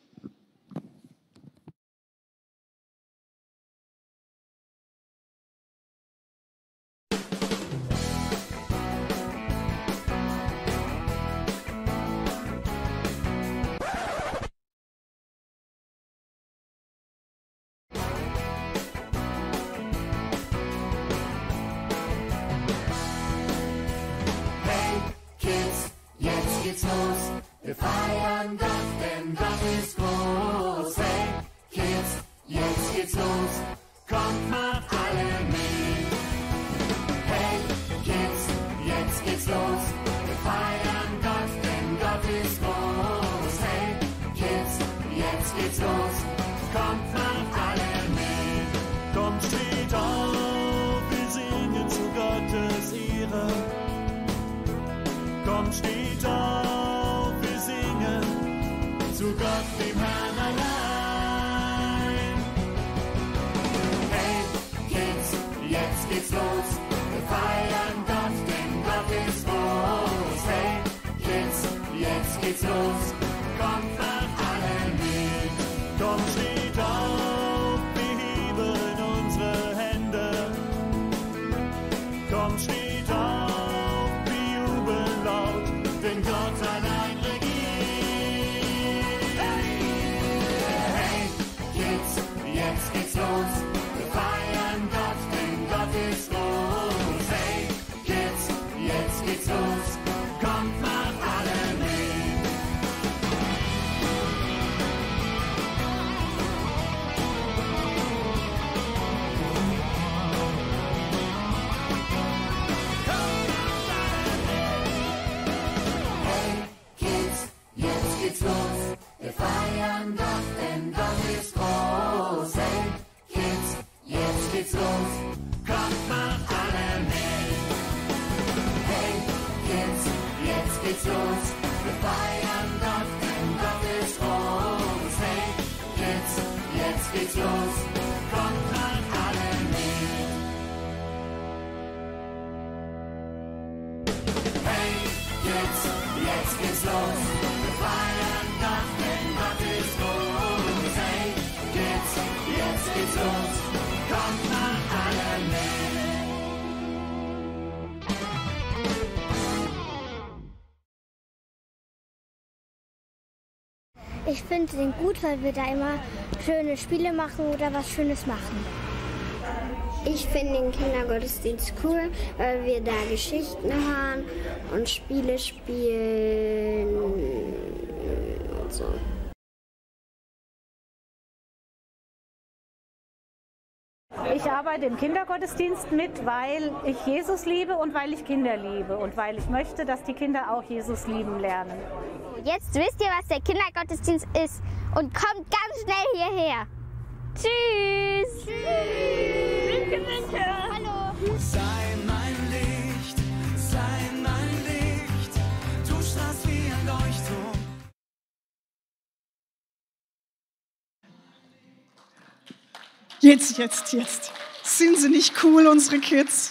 Wir feiern Gott, denn Gott ist groß. Hey, Kids, jetzt geht's los. Kommt, macht alle mit. Hey, Kids, jetzt geht's los. Wir feiern Gott, denn Gott ist groß. Hey, Kids, jetzt geht's los. Kommt, macht alle mit. Kommt, steht auf, wir singen zu Gottes Ehre. Kommt, steht auf, wir singen zu Gott, dem Herrn allein. Hey, Kids, jetzt geht's los. Wir feiern Gott, denn Gott ist groß. Hey, Kids, jetzt geht's los. Kommt, macht alle mit. Kommt, steht auf, wir heben unsere Hände. Kommt, steht auf, wir jubeln laut, denn Gott allein regiert. Hey, Kids, jetzt geht's los. Wir feiern Gott, denn Gott ist groß. Hey, Kids, jetzt geht's los. Kommt, macht alle mit. Jetzt geht's los, wir feiern Gott, denn Gott ist groß. Hey, Kids, jetzt geht's los, kommt, macht alle mit. Hey, Kids, jetzt geht's los, wir feiern Gott, denn Gott ist groß. Hey, Kids, jetzt geht's los, kommt, macht alle mit. Hey, Kids, jetzt geht's los. Feiern Gott, denn Gott ist groß. Hey, Kids, jetzt geht's los. Kommt, macht alle mit. Ich finde den gut, weil wir da immer schöne Spiele machen oder was Schönes machen. Ich finde den Kindergottesdienst cool, weil wir da Geschichten hören und Spiele spielen und so. Ich arbeite im Kindergottesdienst mit, weil ich Jesus liebe und weil ich Kinder liebe und weil ich möchte, dass die Kinder auch Jesus lieben lernen. Jetzt wisst ihr, was der Kindergottesdienst ist und kommt ganz schnell hierher. Tschüss! Tschüss! Hallo! Sei mein Licht, du strahlst wie ein Leuchtturm. Jetzt. Sind sie nicht cool, unsere Kids?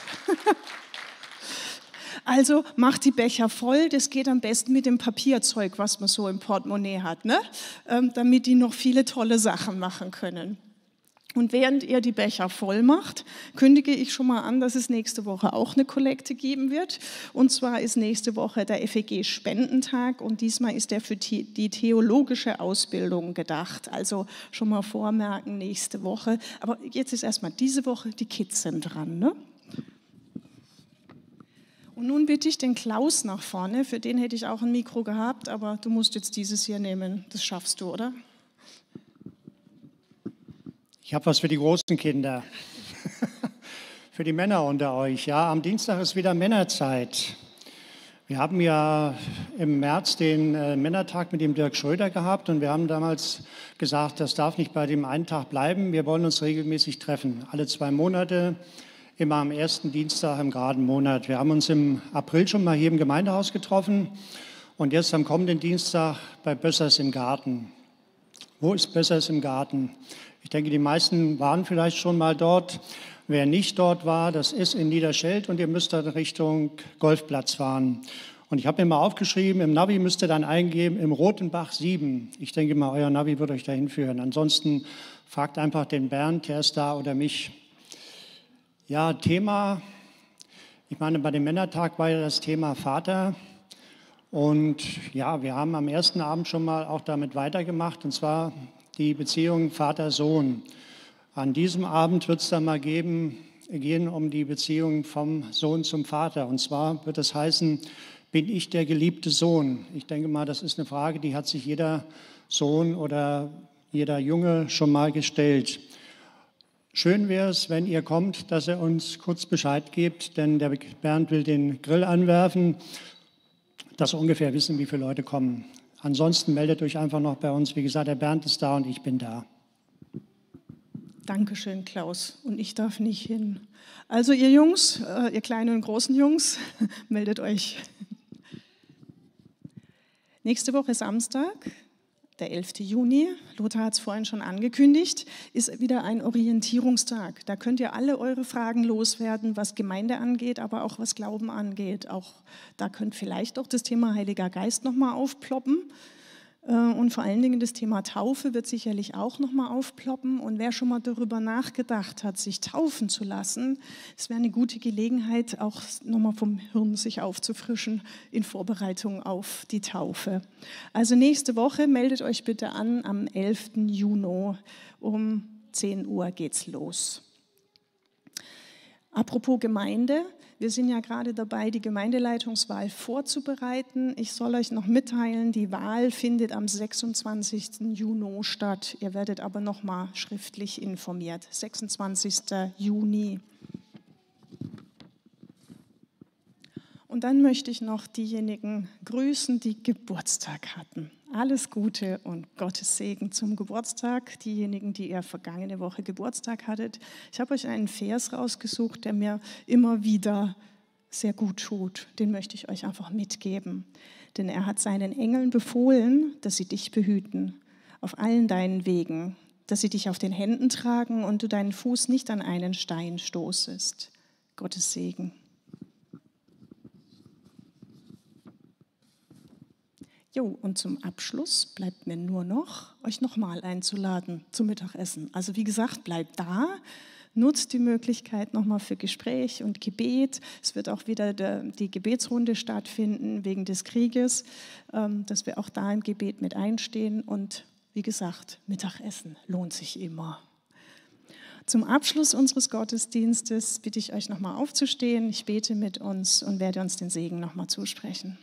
Also macht die Becher voll, das geht am besten mit dem Papierzeug, was man so im Portemonnaie hat, ne? Damit die noch viele tolle Sachen machen können. Und während ihr die Becher voll macht, kündige ich schon mal an, dass es nächste Woche auch eine Kollekte geben wird. Und zwar ist nächste Woche der FEG-Spendentag und diesmal ist der für die theologische Ausbildung gedacht. Also schon mal vormerken, nächste Woche. Aber jetzt ist erstmal diese Woche, die Kids sind dran, ne? Und nun bitte ich den Klaus nach vorne. Für den hätte ich auch ein Mikro gehabt, aber du musst jetzt dieses hier nehmen. Das schaffst du, oder? Ich habe was für die großen Kinder, für die Männer unter euch. Ja, am Dienstag ist wieder Männerzeit. Wir haben ja im März den Männertag mit dem Dirk Schröder gehabt und wir haben damals gesagt, das darf nicht bei dem einen Tag bleiben. Wir wollen uns regelmäßig treffen, alle 2 Monate, immer am ersten Dienstag im geraden Monat. Wir haben uns im April schon mal hier im Gemeindehaus getroffen und jetzt am kommenden Dienstag bei Bössers im Garten. Wo ist Bössers im Garten? Ich denke, die meisten waren vielleicht schon mal dort. Wer nicht dort war, das ist in Niederscheld und ihr müsst dann Richtung Golfplatz fahren. Und ich habe mir mal aufgeschrieben, im Navi müsst ihr dann eingeben, im Rotenbach 7. Ich denke mal, euer Navi wird euch dahin führen. Ansonsten fragt einfach den Bernd, der ist da, oder mich. Ja, Thema, ich meine, bei dem Männertag war ja das Thema Vater. Und ja, wir haben am ersten Abend schon mal auch damit weitergemacht, und zwar die Beziehung Vater-Sohn. An diesem Abend wird es dann mal gehen um die Beziehung vom Sohn zum Vater. Und zwar wird es heißen, bin ich der geliebte Sohn? Ich denke mal, das ist eine Frage, die hat sich jeder Sohn oder jeder Junge schon mal gestellt. Schön wäre es, wenn ihr kommt, dass ihr uns kurz Bescheid gebt, denn der Bernd will den Grill anwerfen, dass wir ungefähr wissen, wie viele Leute kommen. Ansonsten meldet euch einfach noch bei uns. Wie gesagt, der Bernd ist da und ich bin da. Dankeschön, Klaus. Und ich darf nicht hin. Also ihr Jungs, ihr kleinen und großen Jungs, meldet euch. Nächste Woche Samstag, der 11. Juni, Lothar hat es vorhin schon angekündigt, ist wieder ein Orientierungstag. Da könnt ihr alle eure Fragen loswerden, was Gemeinde angeht, aber auch was Glauben angeht. Auch da könnt vielleicht auch das Thema Heiliger Geist nochmal aufploppen. Und vor allen Dingen das Thema Taufe wird sicherlich auch nochmal aufploppen. Und wer schon mal darüber nachgedacht hat, sich taufen zu lassen, es wäre eine gute Gelegenheit, auch nochmal vom Hirn sich aufzufrischen in Vorbereitung auf die Taufe. Also nächste Woche meldet euch bitte an, am 11. Juni um 10 Uhr geht's los. Apropos Gemeinde, wir sind ja gerade dabei, die Gemeindeleitungswahl vorzubereiten. Ich soll euch noch mitteilen, die Wahl findet am 26. Juni statt. Ihr werdet aber noch mal schriftlich informiert. 26. Juni. Und dann möchte ich noch diejenigen grüßen, die Geburtstag hatten. Alles Gute und Gottes Segen zum Geburtstag. Diejenigen, die ihr vergangene Woche Geburtstag hattet. Ich habe euch einen Vers rausgesucht, der mir immer wieder sehr gut tut. Den möchte ich euch einfach mitgeben. Denn er hat seinen Engeln befohlen, dass sie dich behüten auf allen deinen Wegen, dass sie dich auf den Händen tragen und du deinen Fuß nicht an einen Stein stoßest. Gottes Segen. Jo, und zum Abschluss bleibt mir nur noch, euch nochmal einzuladen zum Mittagessen. Also wie gesagt, bleibt da, nutzt die Möglichkeit nochmal für Gespräch und Gebet. Es wird auch wieder die Gebetsrunde stattfinden wegen des Krieges, dass wir auch da im Gebet mit einstehen. Und wie gesagt, Mittagessen lohnt sich immer. Zum Abschluss unseres Gottesdienstes bitte ich euch nochmal aufzustehen. Ich bete mit uns und werde uns den Segen nochmal zusprechen.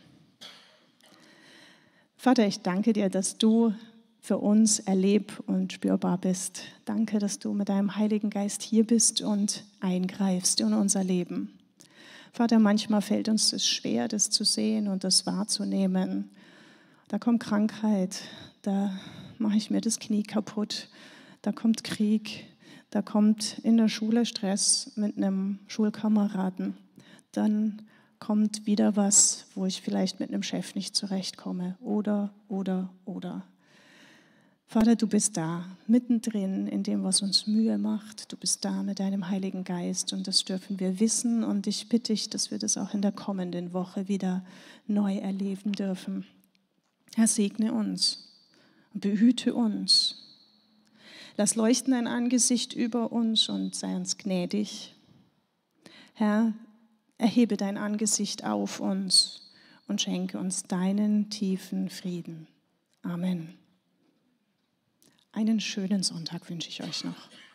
Vater, ich danke dir, dass du für uns erleb und spürbar bist. Danke, dass du mit deinem Heiligen Geist hier bist und eingreifst in unser Leben. Vater, manchmal fällt uns es schwer, das zu sehen und das wahrzunehmen. Da kommt Krankheit, da mache ich mir das Knie kaputt, da kommt Krieg, da kommt in der Schule Stress mit einem Schulkameraden, dann kommt wieder was, wo ich vielleicht mit einem Chef nicht zurechtkomme. Oder. Vater, du bist da, mittendrin in dem, was uns Mühe macht. Du bist da mit deinem Heiligen Geist und das dürfen wir wissen. Und ich bitte dich, dass wir das auch in der kommenden Woche wieder neu erleben dürfen. Herr, segne uns und behüte uns. Lass leuchten dein Angesicht über uns und sei uns gnädig. Herr, erhebe dein Angesicht auf uns und schenke uns deinen tiefen Frieden. Amen. Einen schönen Sonntag wünsche ich euch noch.